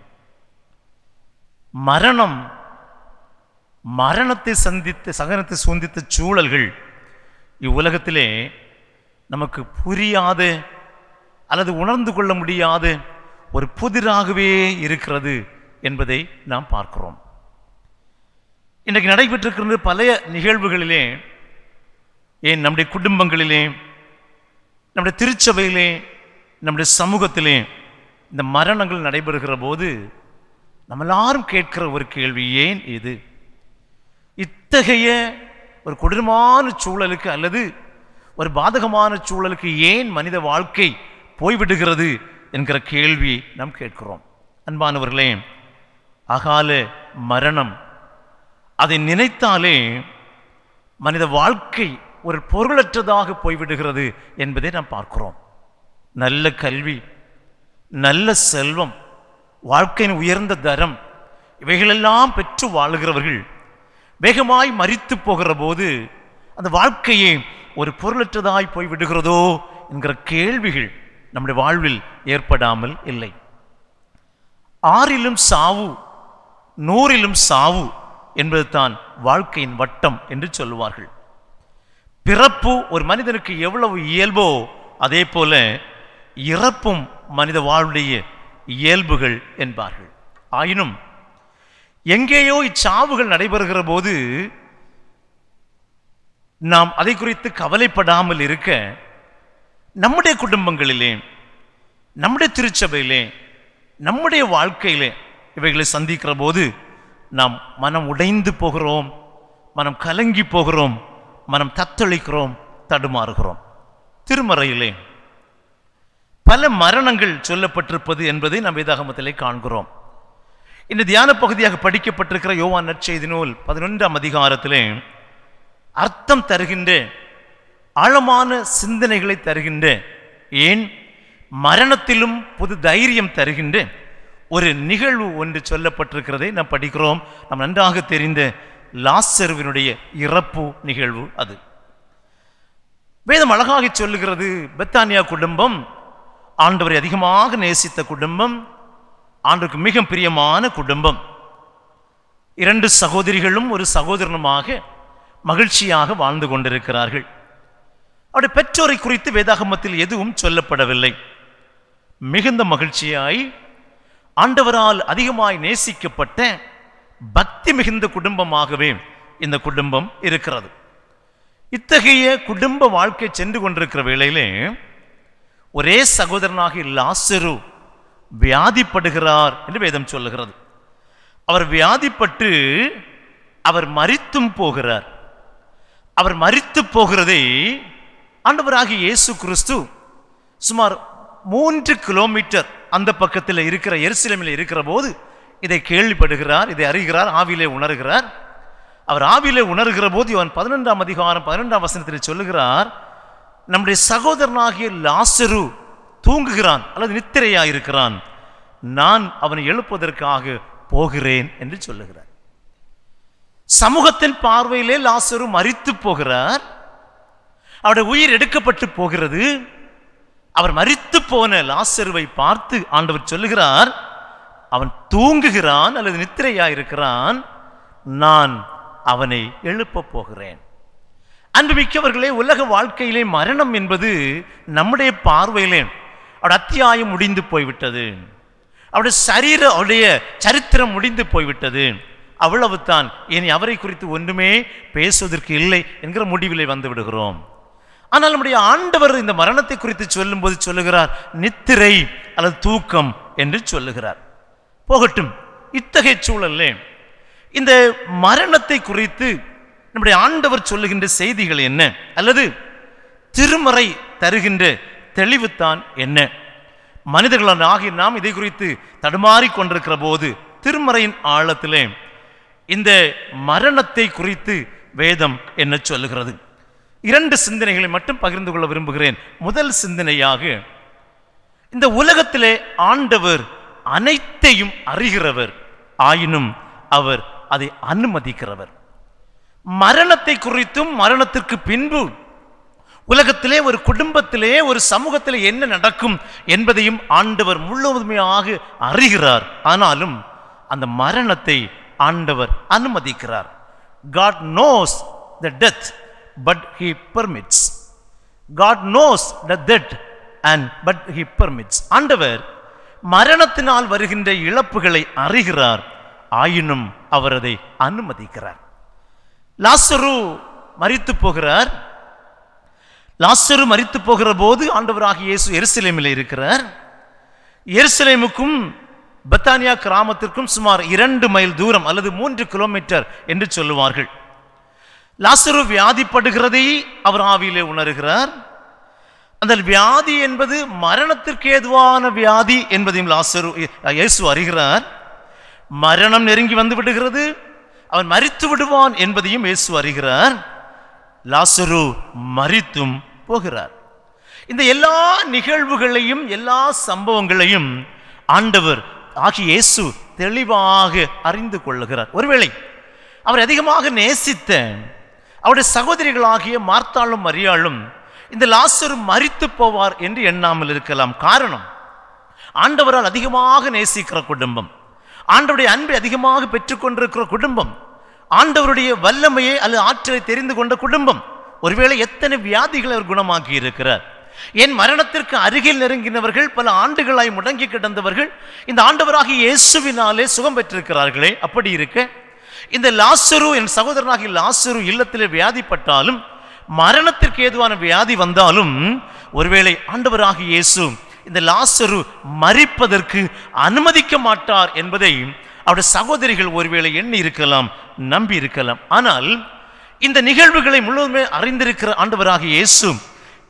மரணம் மரணத்தை சந்தித்த சகனத்தை சூழ்ந்தித்த சூழல்கள் இவ்வுலகத்திலே நமக்கு புரியாத அல்லது உணர்ந்து கொள்ள முடியாத ஒரு புதிராகவே இருக்கிறது என்பதை நாம் பார்க்கிறோம். இன்றைக்கு நடைபெற்றிருக்கின்ற பல நிகழ்வுகளிலே, ஏன் நம்முடைய குடும்பங்களிலே, நம்முடைய திருச்சபையிலே, நம்முடைய சமூகத்திலே இந்த மரணங்கள் நடைபெறுகிற போது நம்ம எல்லாரும் கேட்கிற ஒரு கேள்வி, ஏன் இது இத்தகைய ஒரு கொடூரமான சூழலுக்கு அல்லது ஒரு பாதகமான சூழலுக்கு ஏன் மனித வாழ்க்கை போய்விடுகிறது என்கிற கேள்வி நாம் கேட்கிறோம். அன்பானவர்களே, அகால மரணம், அதை நினைத்தாலே மனித வாழ்க்கை ஒரு பொருளற்றதாக போய்விடுகிறது என்பதை நாம் பார்க்கிறோம். நல்ல கல்வி, நல்ல செல்வம், வாழ்க்கையின் உயர்ந்த தரம், இவைகளெல்லாம் பெற்று வாழுகிறவர்கள் வேகமாய் மரித்து போகிற போது அந்த வாழ்க்கையே ஒரு பொருளற்றதாய் போய்விடுகிறதோ என்கிற கேள்விகள் நம்முடைய வாழ்வில் ஏற்படாமல் இல்லை. ஆறிலும் சாவு, நூறிலும் சாவு என்பது தான் வாழ்க்கையின் வட்டம் என்று சொல்லுவார்கள். பிறப்பு ஒரு மனிதனுக்கு எவ்வளவு இயல்போ அதே போல இறப்பும் மனித வாழ்வுடைய இயல்புகள் என்பார்கள். ஆயினும் எங்கேயோ இச்சாவுகள் நடைபெறுகிற போது நாம் அதை குறித்து கவலைப்படாமல் இருக்க, நம்முடைய குடும்பங்களிலே, நம்முடைய திருச்சபையிலே, நம்முடைய வாழ்க்கையிலே இவைகளை சந்திக்கிற போது நாம் மனம் உடைந்து போகிறோம், மனம் கலங்கி போகிறோம், மனம் தத்தளிக்கிறோம், தடுமாறுகிறோம். திருமறையிலே பல மரணங்கள் சொல்லப்பட்டிருப்பது என்பதை நாம் வேதாகமத்திலே காண்கிறோம். இந்த தியான பகுதியாக படிக்கப்பட்டிருக்கிற யோவான் நற்செய்தி நூல் பதினொன்றாம் அதிகாரத்திலே அர்த்தம் தருகின்ற ஆழமான சிந்தனைகளை தருகின்ற, ஏன் மரணத்திலும் புது தைரியம் தருகின்ற ஒரு நிகழ்வு ஒன்று சொல்லப்பட்டிருக்கிறதை நாம் படிக்கிறோம். நாம் நன்றாக தெரிந்த லாசருவினுடைய இறப்பு நிகழ்வு அது. வேதம் அழகாக சொல்லுகிறது, பெத்தானியா குடும்பம் ஆண்டவரை அதிகமாக நேசித்த குடும்பம், ஆண்டவருக்கு மிக பிரியமான குடும்பம். இரண்டு சகோதரிகளும் ஒரு சகோதரனுமாக மகிழ்ச்சியாக வாழ்ந்து கொண்டிருக்கிறார்கள். அவருடைய பெற்றோரை குறித்து வேதாகமத்தில் எதுவும் சொல்லப்படவில்லை. மிகுந்த மகிழ்ச்சியாய் ஆண்டவரால் அதிகமாய் நேசிக்கப்பட்ட பக்தி மிகுந்த குடும்பமாகவே இந்த குடும்பம் இருக்கிறது. இத்தகைய குடும்ப வாழ்க்கை சென்று கொண்டிருக்கிற வேளையிலே ஒரே சகோதரனாக லாசரு வியாதிப்படுகிறார் என்று வேதம் சொல்லுகிறது. அவர் வியாதிப்பட்டு அவர் மரித்தும் போகிறார். அவர் மரித்து போகிறதை ஆண்டவராகிய இயேசு கிறிஸ்து சுமார் மூன்று கிலோமீட்டர் அந்த பக்கத்தில் இருக்கிற எருசலேமில் இருக்கிற போது இதை கேள்விப்படுகிறார், இதை அறிகிறார், ஆவியிலே உணர்கிறார். அவர் ஆவியிலே உணர்கிற போது இவன் பதினொன்றாம் அதிகாரம் பதினொன்றாம் வசனத்தில் சொல்லுகிறார், நம்முடைய சகோதரனாகிய லாசரு தூங்குகிறான் அல்லது நித்திரையாயிருக்கிறான், நான் அவனை எழுப்புவதற்காக போகிறேன் என்று சொல்லுகிறார். சமூகத்தின் பார்வையிலே லாசரு மரித்து போகிறார். அவருடைய உயிர் எடுக்கப்பட்டு போகிறது. அவர் மரித்து போன லாசருவை பார்த்து ஆண்டவர் சொல்லுகிறார், அவன் தூங்குகிறான் அல்லது நித்திரையாயிருக்கிறான், நான் அவனை எழுப்ப போகிறேன். அன்புமிக்கவர்களே, உலக வாழ்க்கையிலே மரணம் என்பது நம்முடைய பார்வையிலே அவருடைய அத்தியாயம் முடிந்து போய்விட்டது, அவருடைய சரீர அவருடைய சரித்திரம் முடிந்து போய்விட்டது, அவ்வளவுதான், இனி அவரை குறித்து ஒன்றுமே பேசுவதற்கு இல்லை என்கிற முடிவிலே வந்து விடுகிறோம். ஆனால் நம்முடைய ஆண்டவர் இந்த மரணத்தை குறித்து சொல்லும் போது சொல்லுகிறார், நித்திரை அல்லது தூக்கம் என்று சொல்லுகிறார். போகட்டும், இத்தகைய சூழல்ல இந்த மரணத்தை குறித்து நம்முடைய ஆண்டவர் சொல்லுகின்ற செய்திகள் என்ன, அல்லது திருமறை தருகின்ற தெளிவுத்தான் என்ன? மனிதர்களான ஆகிய நாம் இதை குறித்து தடுமாறி கொண்டிருக்கிற போது திருமறையின் ஆழத்திலே இந்த மரணத்தை குறித்து வேதம் என்ன சொல்லுகிறது? இரண்டு சிந்தனைகளை மட்டும் பகிர்ந்து கொள்ள விரும்புகிறேன். முதல் சிந்தனையாக, இந்த உலகத்திலே ஆண்டவர் அனைத்தையும் அறிகிறவர், ஆயினும் அவர் அதை அனுமதிக்கிறவர். மரணத்தை குறித்தும் மரணத்திற்கு பின்பு உலகத்திலே ஒரு குடும்பத்திலே ஒரு சமூகத்திலே என்ன நடக்கும் என்பதையும் ஆண்டவர் முழுவதுமையாக அறிகிறார். ஆனாலும் அந்த மரணத்தை ஆண்டவர் அனுமதிக்கிறார். God knows the death, but he permits. God knows the death and but he permits. ஆண்டவர் மரணத்தினால் வருகின்ற இழப்புகளை அறிகிறார், ஆயினும் அவர் அதை அனுமதிக்கிறார். லாசரு மரித்து போகிறார். லாசரு மரித்து போகிற போது ஆண்டவராகிய இயேசு எருசலேமில் இருக்கிறார். எருசலேமுக்கும் பெத்தானியா கிராமத்திற்கும் சுமார் இரண்டு மைல் தூரம் அல்லது மூன்று கிலோமீட்டர் என்று சொல்லுவார்கள். லாசரு வியாதிப்படுகிறதை அவர் ஆவியிலே உணர்கிறார். அந்த வியாதி என்பது மரணத்திற்கு ஏதுவான வியாதி என்பதையும் லாசரு இயேசு அறிகிறார். மரணம் நெருங்கி வந்து விடுகிறது, அவன் மரித்து விடுவான் என்பதையும் இயேசு அறிகிறார். லாசரு மரித்தும் போகிறார். இந்த எல்லா நிகழ்வுகளையும் எல்லா சம்பவங்களையும் ஆண்டவர் ஆகிய இயேசு தெளிவாக அறிந்து கொள்ளுகிறார். ஒருவேளை அவர் அதிகமாக நேசித்த அவருடைய சகோதரிகளாகிய மார்த்தாளும் மரியாளும் இந்த லாசரு மரித்து போவார் என்று எண்ணாமல் இருக்கலாம். காரணம், ஆண்டவரால் அதிகமாக நேசிக்கிற குடும்பம், ஆண்டவருடைய அன்பை அதிகமாக பெற்றுக்கொண்டிருக்கிற குடும்பம், ஆண்டவருடைய வல்லமையை அல்லது ஆற்றலை தெரிந்து கொண்ட குடும்பம். ஒருவேளை எத்தனை வியாதிகளை அவர் குணமாக்கி இருக்கிறார். என் மரணத்திற்கு அருகில் நெருங்கினவர்கள், பல ஆண்டுகளாய் முடங்கி கிடந்தவர்கள் இந்த ஆண்டவராகிய இயேசுவினாலே சுகம் பெற்றிருக்கிறார்களே. அப்படி இருக்க இந்த லாசரு, என் சகோதரனாகிய லாசரு இல்லத்திலே வியாதிப்பட்டாலும், மரணத்திற்கு ஏதுவான வியாதி வந்தாலும், ஒருவேளை ஆண்டவராகிய இயேசு இந்த லாசரு மரிப்பதற்கு அனுமதிக்க மாட்டார் என்பதை அவருடைய சகோதரிகள் ஒருவேளை எண்ணி இருக்கலாம், நம்பி இருக்கலாம். ஆனால் இந்த நிகழ்வுகளை முழுவதுமே அறிந்திருக்கிற ஆண்டவராகிய இயேசு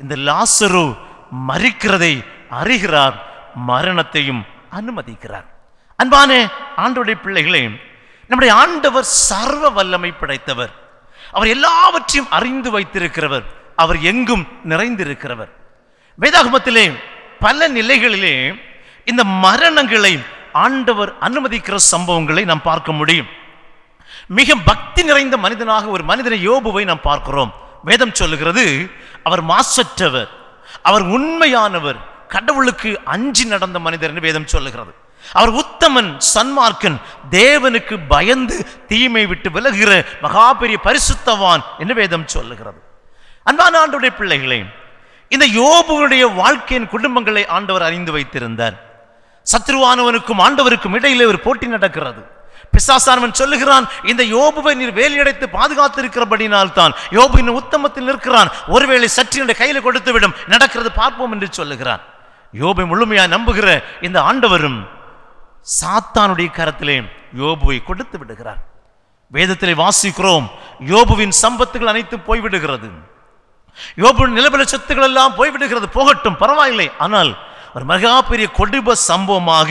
இந்த லாசரு மரிக்கிறதை அறிகிறார், மரணத்தையும் அனுமதிக்கிறார். அன்பான ஆண்டவருடைய பிள்ளைகளே, நம்முடைய ஆண்டவர் சர்வ வல்லமை படைத்தவர். அவர் எல்லாவற்றையும் அறிந்து வைத்திருக்கிறவர். அவர் எங்கும் நிறைந்திருக்கிறவர். வேதாகமத்திலே பல நிலைகளிலே இந்த மரணங்களை ஆண்டவர் அனுமதிக்கிற சம்பவங்களை நாம் பார்க்க முடியும். மிக பக்தி நிறைந்த மனிதனாக ஒரு மனிதனை யோபுவை நாம் பார்க்கிறோம். வேதம் சொல்லுகிறது, அவர் மாசற்றவர், அவர் உண்மையானவர், கடவுளுக்கு அஞ்சி நடந்த மனிதர் என்று வேதம் சொல்லுகிறது. அவர் உத்தமன், சன்மார்க்கன், தேவனுக்கு பயந்து தீமை விட்டு விலகுகிற மகா பெரிய பரிசுத்தவான் என்று வேதம் சொல்லுகிறது. அன்பான ஆண்டவருடைய பிள்ளைகளே, இந்த யோபுவுடைய வாழ்க்கையின் குடும்பங்களை ஆண்டவர் அறிந்து வைத்திருந்தார். சத்ருவானவனுக்கும் ஆண்டவருக்கும் இடையிலே ஒரு போட்டி நடக்கிறது. பிசாசானவன் சொல்லுகிறான், இந்த யோபுவை நீர் வேலியடைத்து பாதுகாத்து இருக்கிறபடினால் தான் யோபு இன்னும் உத்தமத்தில் நிற்கிறான், ஒருவேளை சற்று கையில கொடுத்து விடும், நடக்கிறது பார்ப்போம் என்று சொல்லுகிறான். யோபை முழுமையாக நம்புகிற இந்த ஆண்டவரும் சாத்தானுடைய கரத்திலே யோபுவை கொடுத்து விடுகிறார். வேதத்திலே வாசிக்கிறோம், யோபுவின் சம்பத்துகள் அனைத்தும் போய்விடுகிறது, யோபுவின் நிலபல சொத்துக்கள் எல்லாம் போய்விடுகிறது. போகட்டும், பரவாயில்லை. ஆனால் ஒரு மகா பெரிய கொடிப சம்பவமாக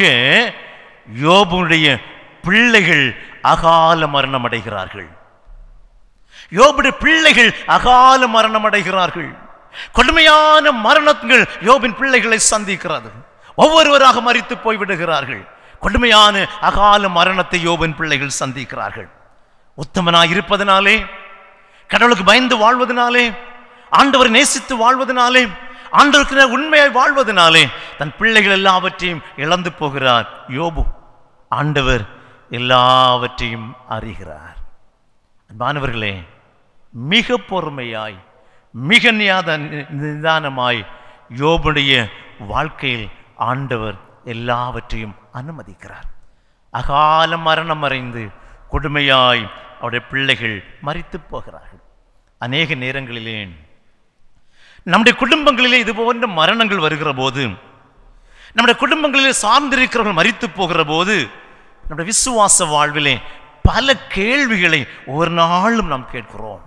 யோபுடைய பிள்ளைகள் அகால மரணம் அடைகிறார்கள். யோபுடைய பிள்ளைகள் அகால மரணம் அடைகிறார்கள். கொடுமையான மரணங்கள் யோபின் பிள்ளைகளை சந்திக்கிறது. ஒவ்வொருவராக மரித்து போய்விடுகிறார்கள். கொடுமையான அகால மரணத்தை யோபின் பிள்ளைகள் சந்திக்கிறார்கள். உத்தமனாய் இருப்பதனாலே, கடவுளுக்கு பயந்து வாழ்வதனாலே, ஆண்டவரை நேசித்து வாழ்வதனாலே, ஆண்டவருக்கு உண்மையாய் வாழ்வதனாலே தன் பிள்ளைகள் எல்லாவற்றையும் இழந்து போகிறார் யோபு. ஆண்டவர் எல்லாவற்றையும் அறிகிறார். அன்பானவர்களே, மிக பொறுமையாய், மிக நிதானமாய் யோபுடைய வாழ்க்கையில் ஆண்டவர் எல்லாவற்றையும் அனுமதிக்கிறார். அகால மரணம் அடைந்து கொடுமையாய் அவருடைய பிள்ளைகள் மரித்து போகிறார்கள். அநேக நேரங்களிலே நம்முடைய குடும்பங்களிலே இது போன்ற மரணங்கள் வருகிற போது, நம்முடைய குடும்பங்களிலே சார்ந்திருக்கிறவர்கள் மரித்து போகிற போது, நம்முடைய விசுவாச வாழ்விலே பல கேள்விகளை ஒவ்வொரு நாளும் நாம் கேட்கிறோம்.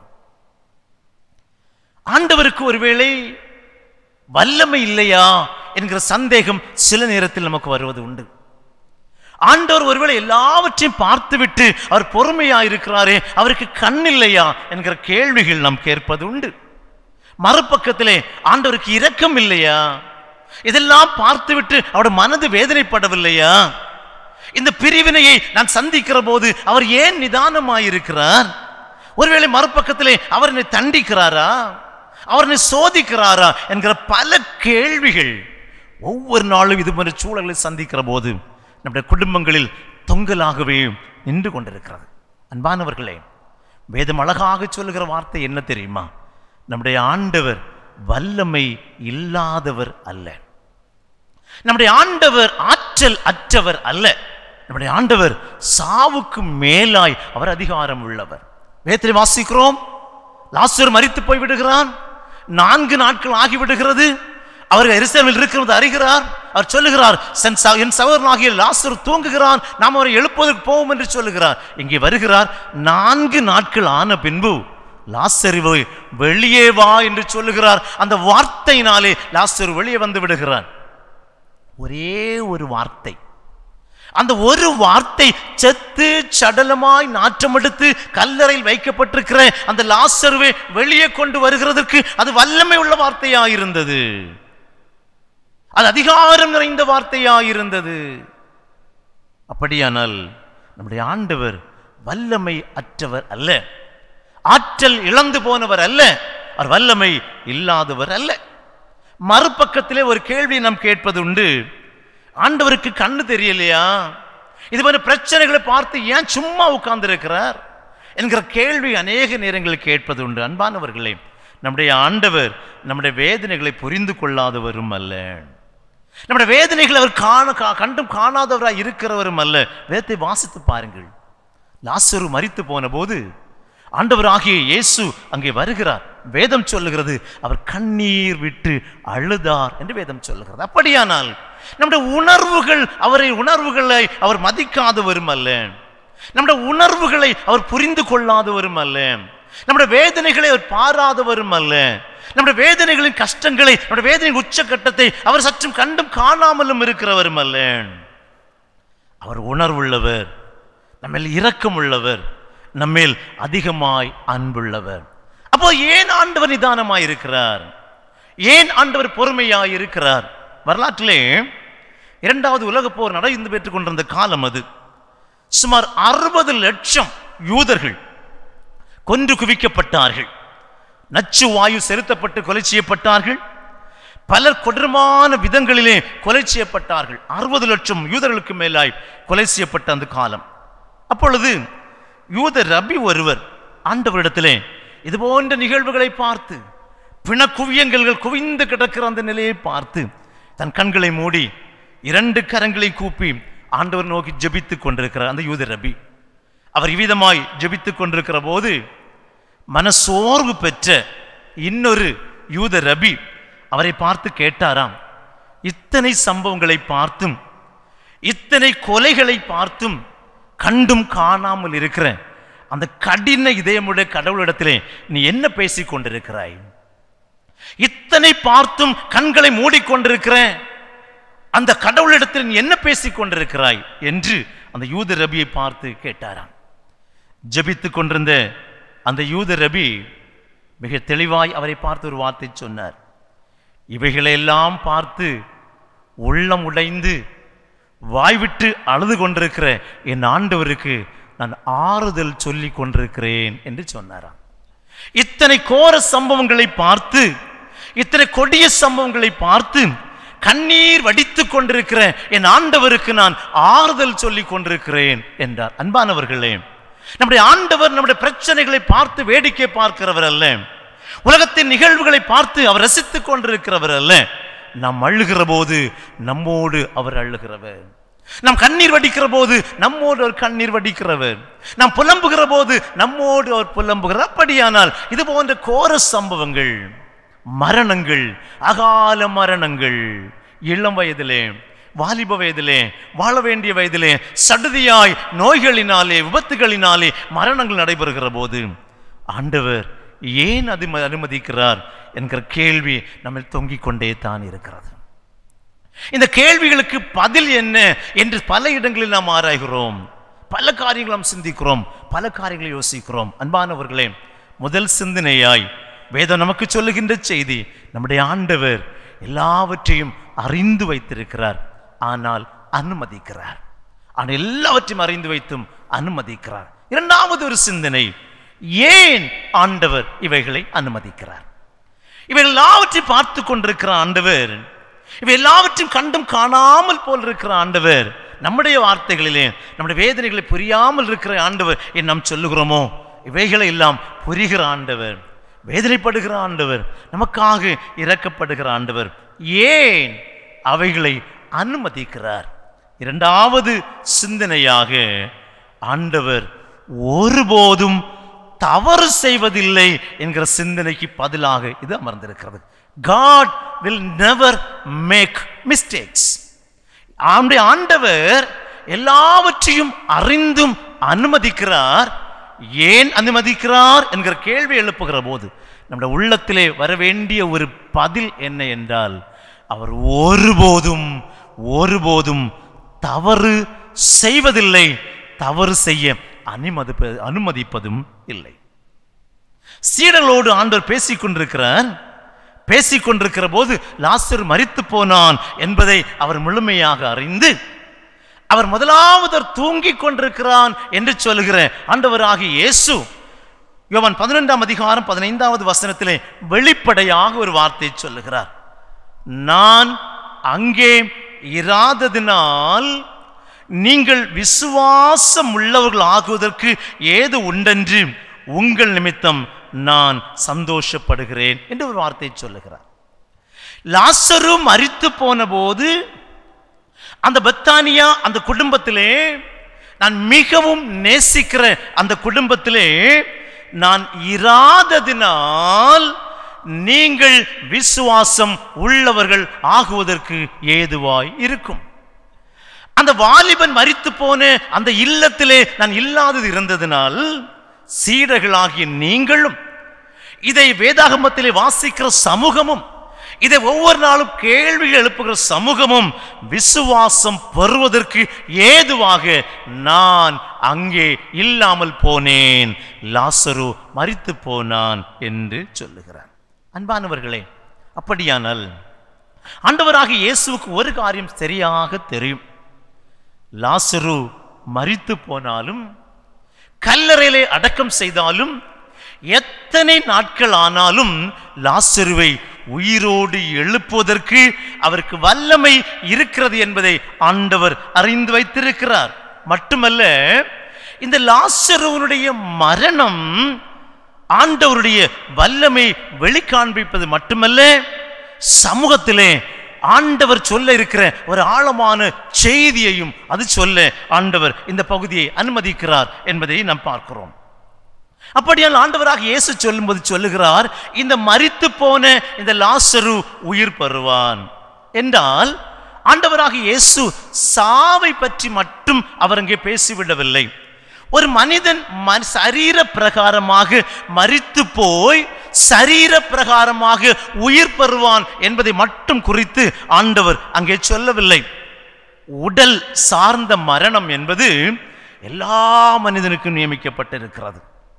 ஆண்டவருக்கு ஒருவேளை வல்லமை இல்லையா என்கிற சந்தேகம் சில நேரத்தில் நமக்கு வருவது உண்டு. ஆண்டவர் ஒருவேளை எல்லாவற்றையும் பார்த்துவிட்டு அவர் பொறுமையாயிருக்கிறாரே, அவருக்கு கண் இல்லையா என்கிற கேள்விகள் நாம் கேட்பது உண்டு. மறுபக்கத்திலே ஆண்டவருக்கு இரக்கம் இல்லையா, இதெல்லாம் பார்த்துவிட்டு அவருடைய மனது வேதனைப்படவில்லையா, இந்த பிரிவினையை நான் சந்திக்கிற போது அவர் ஏன் நிதானமாயிருக்கிறார், ஒருவேளை மறுபக்கத்திலே அவர் என்னை தண்டிக்கிறாரா, அவர் என்னை சோதிக்கிறாரா என்கிற பல கேள்விகள் ஒவ்வொரு நாளும் இது போன்ற சூழலை சந்திக்கிற போது நம்முடைய குடும்பங்களில் தொங்கலாகவே நின்று கொண்டிருக்கிறது. அன்பானவர்களே, வேதம் அழகாக சொல்லுகிற வார்த்தை என்ன தெரியுமா? நம்முடைய ஆண்டவர் வல்லமை இல்லாதவர் அல்ல, நம்முடைய ஆண்டவர் ஆற்றல் அற்றவர் அல்ல, நம்முடைய ஆண்டவர் சாவுக்கு மேலாய் அவர் அதிகாரம் உள்ளவர். வேதத்தில் வாசிக்கிறோம், லாசரு மரித்து போய் விடுகிறான், நான்கு நாட்கள் ஆகிவிடுகிறது, அவர் எருசலேமில் இருக்கிறது அறிகிறார். அவர் சொல்லுகிறார், என் சகோதரனாகிய லாசரு தூங்குகிறான், நாம் அவரை எழுப்புவதற்கு போவோம் என்று சொல்லுகிறார். இங்கே வருகிறார், நான்கு நாட்கள் ஆன பின்பு லாசருவை வெளியே வா என்று சொல்லுகிறார். அந்த வார்த்தையினாலே லாசரு வெளியே வந்து விடுகிறார். ஒரே ஒரு வார்த்தை, அந்த ஒரு வார்த்தை செத்து சடலமாய் நாற்றம் எடுத்து கல்லறையில் வைக்கப்பட்டிருக்கிற அந்த லாசருவை வெளியே கொண்டு வருகிறதற்கு அது வல்லமை உள்ள வார்த்தையாயிருந்தது, அது அதிகாரம் நிறைந்த வார்த்தையாயிருந்தது. அப்படியானால் நம்முடைய ஆண்டவர் வல்லமை அற்றவர் அல்ல, ஆற்றல் இழந்து போனவர் அல்ல, அவர் வல்லமை இல்லாதவர் அல்ல. மறுபக்கத்திலே ஒரு கேள்வி நாம் கேட்பது உண்டு, ஆண்டவருக்கு கண்ணு தெரியலையா, இது மாதிரி பிரச்சனைகளை பார்த்து ஏன் சும்மா உட்கார்ந்து இருக்கிறார் என்கிற கேள்வி அநேக நேரங்களில் கேட்பது உண்டு. அன்பானவர்களே, நம்முடைய ஆண்டவர் நம்முடைய வேதனைகளை புரிந்து கொள்ளாதவரும் அல்ல, நம்முடைய வேதனைகளை அவர் காண கண்டும் காணாதவராக இருக்கிறவரும் அல்ல. வேதத்தை வாசித்து பாருங்கள். லாசரு மரித்து போன போது ஆண்டவராகிய இயேசு அங்கே வருகிறார். வேதம் சொல்லுகிறது, அவர் கண்ணீர் விட்டு அழுதார் என்று வேதம் சொல்லுகிறது. அப்படியானால் நம்முடைய உணர்வுகள் அவரை உணர்வுகளை அவர் மதிக்காதவரும் அல்ல, நம்முடைய உணர்வுகளை அவர் புரிந்து கொள்ளாதவரும் அல்ல, நம்முடைய வேதனைகளை அவர் பாராதவரும் அல்ல. நம்முடைய வேதனைகளின் கஷ்டங்களை, நம்முடைய வேதனையின் உச்சக்கட்டத்தை அவர் சற்றும் கண்டும் காணாமலும் இருக்கிறவரும் அல்ல. அவர் உணர்வுள்ளவர், நம்மேல் இரக்கம் உள்ளவர், நம்மேல் அதிகமாய் அன்புள்ளவர். அப்போ ஏன் ஆண்டவர் நிதானமாய் இருக்கிறார்? ஏன் ஆண்டவர் பொறுமையாய் இருக்கிறார்? வரலாற்றிலே இரண்டாவது உலக போர் நடந்து பெற்றுக் கொண்டிருந்த காலம் அது. சுமார் அறுபது லட்சம் யூதர்கள் கொன்று குவிக்கப்பட்டார்கள். நச்சு வாயு செலுத்தப்பட்டு கொலை செய்யப்பட்டார்கள். பலர் கொடூரமான விதங்களிலே கொலை செய்யப்பட்டார்கள். அறுபது லட்சம் யூதர்களுக்கு மேலாய் கொலை செய்யப்பட்ட அந்த காலம். அப்பொழுது யூத ரபி ஒருவர் ஆண்டவரிடத்திலே இது போன்ற நிகழ்வுகளை பார்த்து, பிண குவியங்கள் குவிந்து கிடக்கிற அந்த நிலையை பார்த்து தன் கண்களை மூடி இரண்டு கரங்களை கூப்பி ஆண்டவர் நோக்கி ஜெபித்துக் கொண்டிருக்கிறார் அந்த யூத ரபி. அவர் இவ்விதமாய் ஜெபித்துக் கொண்டிருக்கிற போது மனசோர்வு பெற்ற இன்னொரு யூத ரபி அவரை பார்த்து கேட்டாராம், இத்தனை சம்பவங்களை பார்த்தும், இத்தனை கொலைகளை பார்த்தும் கண்டும் காணாமல் இருக்கிற அந்த கடின இதயமுடைய கடவுளிடத்திலே நீ என்ன பேசிக் கொண்டிருக்கிறாய்? இத்தனை பார்த்தும் கண்களை மூடிக்கொண்டிருக்கிற அந்த கடவுளிடத்தில் நீ என்ன பேசிக் கொண்டிருக்கிறாய் என்று அந்த யூத ரபியை பார்த்து கேட்டாராம். ஜெபித்துக் கொண்டிருந்த அந்த யூத ரபி மிக தெளிவாய் அவரை பார்த்து ஒரு வார்த்தை சொன்னார். இவைகளெல்லாம் பார்த்து உள்ளம் உடைந்து வாய்விட்டு அழுது கொண்டிருக்கிற என் ஆண்டவருக்கு நான் ஆறுதல் சொல்லி கொண்டிருக்கிறேன் என்று சொன்னாராம். இத்தனை கோர சம்பவங்களை பார்த்து, இத்தனை கொடிய சம்பவங்களை பார்த்து கண்ணீர் வடித்துக் கொண்டிருக்கிற என் ஆண்டவருக்கு நான் ஆறுதல் சொல்லி கொண்டிருக்கிறேன் என்றார். அன்பானவர்களே, நம்முடைய ஆண்டவர் நம்முடைய பிரச்சனைகளை பார்த்து வேடிக்கை பார்க்கிறவர் அல்ல. உலகத்தின் நிகழ்வுகளை பார்த்து அவர் ரசித்துக் கொண்டிருக்கிறவர் அல்ல. நாம் அழுகிற போது நம்மோடு அவர் அழுகிறவர். நாம் கண்ணீர் வடிக்கிற போது நம்மோடு அவர் கண்ணீர் வடிக்கிறவர். நாம் புலம்புகிற போது நம்மோடு அவர் புலம்புகிறார். அப்படியானால் இது போன்ற கோர சம்பவங்கள், மரணங்கள், அகால மரணங்கள், இளம் வயதிலே, வாலிப வயதிலே, வாழ வேண்டிய வயதிலே சடுதியாய் நோய்களினாலே, விபத்துகளினாலே மரணங்கள் நடைபெறுகிற போது ஆண்டவர் ஏன் அது அனுமதிக்கிறார் என்கிற கேள்வி நம்ம தொங்கிக் கொண்டே தான் இருக்கிறது. இந்த கேள்விகளுக்கு பதில் என்ன என்று பல இடங்களில் நாம் ஆராய்கிறோம், பல காரியங்கள் நாம் சிந்திக்கிறோம், பல காரியங்களை யோசிக்கிறோம். அன்பானவர்களே, முதல் சிந்தனையாய் வேதம் நமக்கு சொல்லுகின்ற செய்தி, நம்முடைய ஆண்டவர் எல்லாவற்றையும் அறிந்து வைத்திருக்கிறார், ஆனால் அனுமதிக்கிறார். ஆனால் எல்லாவற்றையும் அறிந்து வைத்தும் அனுமதிக்கிறார். இரண்டாவது ஒரு சிந்தனை, ஏன் ஆண்டவர் இவைகளை அனுமதிக்கிறார்? இவை எல்லாவற்றையும் பார்த்து கொண்டிருக்கிற ஆண்டவர், இவை எல்லாவற்றையும் கண்டும் காணாமல் போல் இருக்கிற ஆண்டவர், நம்முடைய வார்த்தைகளிலே நம்முடைய வேதனைகளை புரியாமல் இருக்கிற ஆண்டவர் என்று நாம் சொல்லுகிறோமோ, இவைகளை எல்லாம் புரிகிற ஆண்டவர், வேதனைப்படுகிற ஆண்டவர், நமக்காக இரக்கப்படுகிற ஆண்டவர் ஏன் அவைகளை அனுமதிக்கிறார்? இரண்டாவது சிந்தனையாக, ஆண்டவர் ஒருபோதும் தவறு செய்வதில்லை என்கிற சிந்தனைக்கு பதிலாக இது அமர்ந்திருக்கிறது. God will never make mistakes. ஆம்டைய ஆண்டவர் எல்லாவற்றையும் அறிந்தும் அனுமதிக்கிறார். ஏன் அனுமதிக்கிறார் என்கிற கேள்வி எழுப்புகிற போது நம்முடைய உள்ளத்திலே வர வேண்டிய ஒரு பதில் என்ன என்றால், அவர் ஒருபோதும் ஒருபோதும் தவறு செய்வதில்லை, தவறு செய்ய அனுமதி அனுமதிப்பதும் இல்லை. சீடர்களோடு ஆண்டவர் பேசிக் கொண்டிருக்கிறார். பேசிக் கொண்டிருக்கிற போது லாசரு மரித்து போனான் என்பதை அவர் முழுமையாக அறிந்து, அவர் முதலாவது தூங்கிக் கொண்டிருக்கிறான் என்று சொல்லுகிற ஆண்டவராகிய இயேசு யோவான் பதினொன்றாம் அதிகாரம் பதினைந்தாவது வசனத்திலே வெளிப்படையாக ஒரு வார்த்தை சொல்லுகிறார். நான் அங்கே இராததினால் நீங்கள் விசுவாசம் உள்ளவர்கள் ஆகுவதற்கு ஏது உண்டென்று உங்கள் நிமித்தம் நான் சந்தோஷப்படுகிறேன் என்று ஒரு வார்த்தை சொல்லுகிறார். லாசரு மரித்து போன போது அந்த பெத்தானியா அந்த குடும்பத்திலே, நான் மிகவும் நேசிக்கிற அந்த குடும்பத்திலே நான் இராததினால் நீங்கள் விசுவாசம் உள்ளவர்கள் ஆகுவதற்கு ஏதுவாய் இருக்கும். அந்த வாலிபன் மரித்து போன அந்த இல்லத்திலே நான் இல்லாதது இருந்ததினால் சீடர்களாகிய நீங்களும் இதை வேதாகமத்திலே வாசிக்கிற சமூகமும், இதை ஒவ்வொரு நாளும் கேள்விகள் எழுப்புகிற சமூகமும் விசுவாசம் பெறுவதற்கு ஏதுவாக நான் அங்கே இல்லாமல் போனேன், லாசரு மரித்து போனான் என்று சொல்லுகிறார். அன்பானவர்களே, அப்படியானால் ஆண்டவராகிய இயேசுவுக்கு ஒரு காரியம் சரியாக தெரியும். லாசரு மரித்து போனாலும், கல்லறையிலே அடக்கம் செய்தாலும், எத்தனை நாட்கள் ஆனாலும் லாசருவை உயிரோடு எழுப்புவதற்கு அவருக்கு வல்லமை இருக்கிறது என்பதை ஆண்டவர் அறிந்து வைத்திருக்கிறார். மட்டுமல்ல, இந்த லாசருவனுடைய மரணம் ஆண்டவருடைய வல்லமை வெளிக்காண்பிப்பது மட்டுமல்ல, சமூகத்திலே ஆண்டவர் சொல்ல இருக்கிற ஒரு ஆழமான செய்தியையும் அது சொல்ல ஆண்டவர் இந்த பகுதியை அனுமதிக்கிறார் என்பதை நாம் பார்க்கிறோம். அப்படியால் ஆண்டவராக இயேசு சொல்லும்போது சொல்லுகிறார், இந்த மரித்து போன இந்த லாசரு உயிர் பெறுவான் என்றால், ஆண்டவராக இயேசு சாவை பற்றி மட்டும் அவர் அங்கே பேசிவிடவில்லை. ஒரு மனிதன் சரீர பிரகாரமாக மரித்து போய் சரீர பிரகாரமாக உயிர் பெறுவான் என்பதை மட்டும் குறித்து ஆண்டவர் அங்கே சொல்லவில்லை. உடல் சார்ந்த மரணம் என்பது எல்லா மனிதனுக்கும் நியமிக்கப்பட்டிருக்கிறது.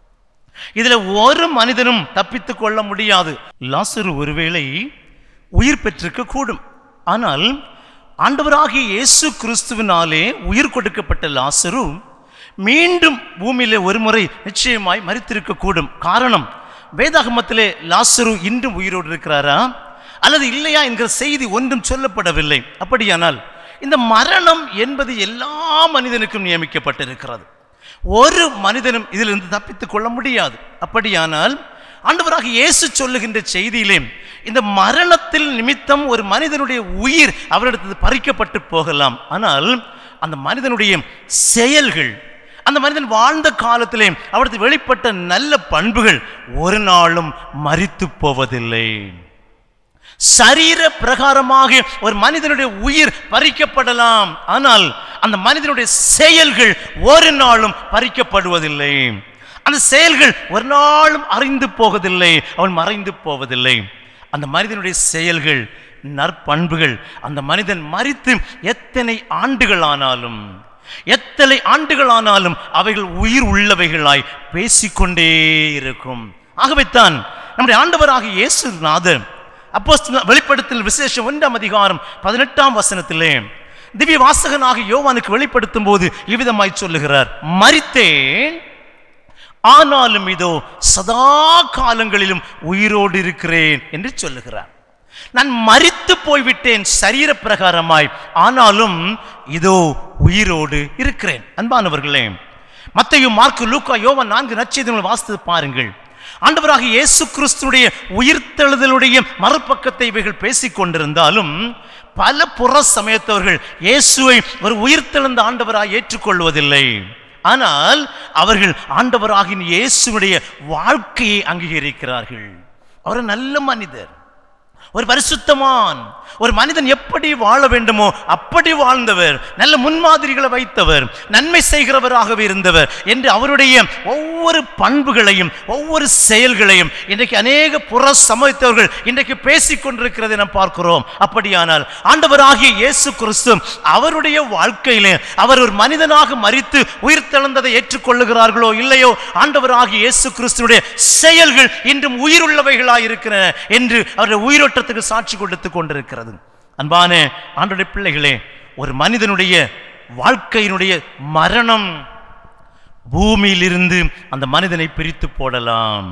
இதுல ஒரு மனிதனும் தப்பித்துக் கொள்ள முடியாது. லாசரு ஒருவேளை உயிர் பெற்றிருக்க கூடும். ஆனால் ஆண்டவராகிய இயேசு கிறிஸ்துவினாலே உயிர் கொடுக்கப்பட்ட லாசரு மீண்டும் பூமியிலே ஒரு முறை நிச்சயமாய் மரித்திருக்க கூடும். காரணம், வேதாகமத்திலே லாசரு இன்றும் உயிரோடு இருக்கிறாரா அல்லது இல்லையா என்கிற செய்தி ஒன்றும் சொல்லப்படவில்லை. அப்படியானால் இந்த மரணம் என்பது எல்லா மனிதனுக்கும் நியமிக்கப்பட்டிருக்கிறது. ஒரு மனிதனும் இதிலிருந்து தப்பித்துக் கொள்ள முடியாது. அப்படியானால் ஆண்டவராக இயேசு சொல்லுகின்ற செய்தியிலே இந்த மரணத்தில் நிமித்தம் ஒரு மனிதனுடைய உயிர் அவரிடத்தில் பறிக்கப்பட்டு போகலாம். ஆனால் அந்த மனிதனுடைய செயல்கள், அந்த மனிதன் வாழ்ந்த காலத்திலே அவரது வெளிப்பட்ட நல்ல பண்புகள் ஒரு நாளும் மரித்து போவதில்லை. சரீர பிரகாரமாக ஒரு மனிதனுடைய உயிர் பறிக்கப்படலாம், ஆனால் அந்த மனிதனுடைய செயல்கள் ஒரு நாளும் பறிக்கப்படுவதில்லை. அந்த செயல்கள் ஒரு நாளும் அறிந்து போவதில்லை, அவன் மறைந்து போவதில்லை. அந்த மனிதனுடைய செயல்கள், நற்பண்புகள், அந்த மனிதன் மரித்து எத்தனை ஆண்டுகள் ஆனாலும் எத்தனை ஆண்டுகள் ஆனாலும் அவைகள் உயிர் உள்ளவைகளாய் பேசிக்கொண்டே இருக்கும். ஆகவேத்தான் நம்முடைய ஆண்டவராகிய இயேசுநாதர் அப்போஸ்தலர் வெளிப்படுத்தல் விசேஷம் ஒன்றாம் அதிகாரம் பதினெட்டாம் வசனத்திலே திவ்ய வாசகனாக யோவானுக்கு வெளிப்படுத்தும் போது இவ்விதமாய் சொல்லுகிறார், மரித்தேன் ஆனாலும் இதோ சதா காலங்களிலும் உயிரோடு இருக்கிறேன் என்று சொல்லுகிறார். நான் மரித்து போய்விட்டேன் சரீர பிரகாரமாய், ஆனாலும் இதோ உயிரோடு இருக்கிறேன். அன்பானவர்களே, மத்தேயு, மார்க்கு, லூக்கா, யோவான் நான்கு நற்செய்திகளை வாசித்து பாருங்கள். ஆண்டவராக இயேசு கிறிஸ்துடைய உயிர்த்தெழுதலுடைய மறுபக்கத்தை இவைகள் பேசிக் கொண்டிருந்தாலும் பல புற சமயத்தவர்கள் இயேசுவை ஒரு உயிர்த்தெழுந்த ஆண்டவராக ஏற்றுக்கொள்வதில்லை. ஆனால் அவர்கள் ஆண்டவராகிய இயேசுடைய வாழ்க்கையை அங்கீகரிக்கிறார்கள். அவர் நல்ல மனிதர், ஒரு பரிசுத்தமான், ஒரு மனிதன் எப்படி வாழ வேண்டுமோ அப்படி வாழ்ந்தவர், நல்ல முன்மாதிரிகளை வைத்தவர், நன்மை செய்கிறவராகவே இருந்தவர் என்று அவருடைய ஒவ்வொரு பண்புகளையும் ஒவ்வொரு செயல்களையும் இன்றைக்கு அநேக புற சமயத்தவர்கள் இன்றைக்கு பேசிக் கொண்டிருக்கிறதை நாம் பார்க்கிறோம். அப்படியானால் ஆண்டவராகிய இயேசு கிறிஸ்து அவருடைய வாழ்க்கையிலே அவர் ஒரு மனிதனாக மரித்து உயிர் தெழுந்ததை ஏற்றுக்கொள்ளுகிறார்களோ இல்லையோ, ஆண்டவராகிய இயேசு கிறிஸ்துடைய செயல்கள் இன்றும் உயிருள்ளவைகளாய் இருக்கிறன என்று அவருடைய உயிரோட்டத்துக்கு சாட்சி கொடுத்து கொண்டிருக்கிறது. அன்பான ஆண்டவருடைய பிள்ளைகளே, ஒரு மனிதனுடைய வாழ்க்கையினுடைய மரணம் பூமியிலிருந்து அந்த மனிதனை பிரித்து போடலாம்,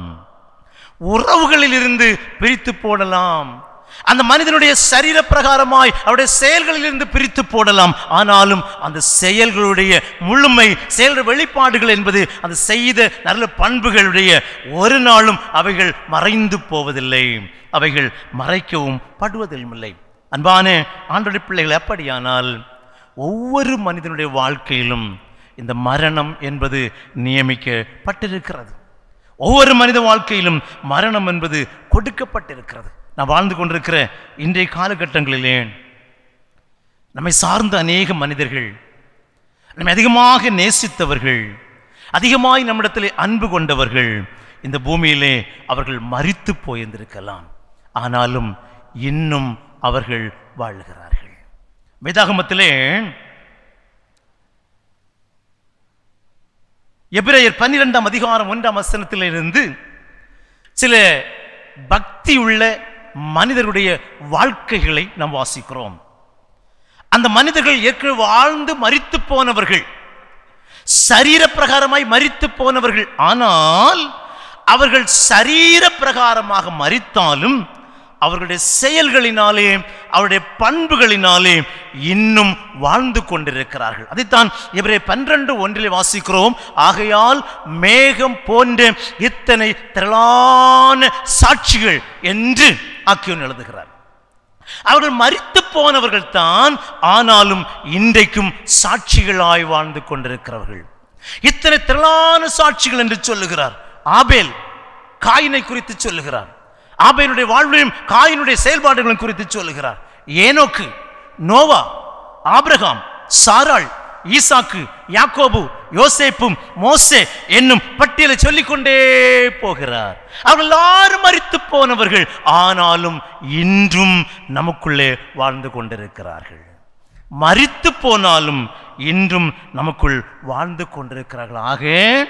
உறவுகளில் இருந்து பிரித்து போடலாம், அந்த மனிதனுடைய சரீர பிரகாரமாய் அவருடைய செயல்களில் இருந்து பிரித்து போடலாம். ஆனாலும் அந்த செயல்களுடைய முழுமை, செயல் வெளிப்பாடுகள் என்பது அந்த செய்த நல்ல பண்புகளுடைய ஒரு நாளும் அவைகள் மறைந்து போவதில்லை, அவைகள் மறைக்கவும் படுவதில்லை. அன்பான ஆண்டவருடைய பிள்ளைகள், அப்படியானால் ஒவ்வொரு மனிதனுடைய வாழ்க்கையிலும் இந்த மரணம் என்பது நியமிக்கப்பட்டிருக்கிறது. ஒவ்வொரு மனித வாழ்க்கையிலும் மரணம் என்பது கொடுக்கப்பட்டிருக்கிறது. நான் வாழ்ந்து கொண்டிருக்கிற இன்றைய காலகட்டங்களிலே நம்மை சார்ந்த அநேக மனிதர்கள், நம்மை அதிகமாக நேசித்தவர்கள், அதிகமாய் நம்மிடத்தில் அன்பு கொண்டவர்கள் இந்த பூமியிலே அவர்கள் மரித்து போயிருந்திருக்கலாம், ஆனாலும் இன்னும் அவர்கள் வாழ்கிறார்கள். வேதாகமத்திலே எபிரேயர் பன்னிரெண்டாம் அதிகாரம் ஒன்றாம் வசனத்திலிருந்து சில பக்தி உள்ள மனிதருடைய வாழ்க்கைகளை நாம் வாசிக்கிறோம். அந்த மனிதர்கள் ஏற்கனவே வாழ்ந்து மரித்து போனவர்கள், சரீர பிரகாரமாய் மரித்து போனவர்கள். ஆனால் அவர்கள் சரீர பிரகாரமாக மரித்தாலும் அவர்களுடைய செயல்களினாலே அவருடைய பண்புகளினாலே இன்னும் வாழ்ந்து கொண்டிருக்கிறார்கள். அதைத்தான் எபிரேயர் பன்னிரண்டு ஒன்றிலே வாசிக்கிறோம். ஆகையால் மேகம் போன்ற இத்தனை திரளான சாட்சிகள் என்று ஆக்கியோன் எழுதுகிறார். அவர்கள் மரித்து போனவர்கள் தான், ஆனாலும் இன்றைக்கும் சாட்சிகளாய் வாழ்ந்து கொண்டிருக்கிறவர்கள். இத்தனை திரளான சாட்சிகள் என்று சொல்லுகிறார். ஆபேல் காயினை குறித்து சொல்லுகிறார். ஆபேலுடைய வாழ்வையும் காயினுடைய செயல்பாடுகளும் குறித்து சொல்லுகிறார். ஏனோக்கு, நோவா, ஆபிரகாம், சாராள், ஈசாக்கு, யாக்கோபு, யோசேப்பும், மோசே என்னும் பட்டியலை சொல்லிக்கொண்டே போகிறார். அவர்கள் எல்லாரும் மரித்து போனவர்கள், ஆனாலும் இன்றும் நமக்குள்ளே வாழ்ந்து கொண்டிருக்கிறார்கள். மரித்து போனாலும் இன்றும் நமக்குள் வாழ்ந்து கொண்டிருக்கிறார்கள். ஆக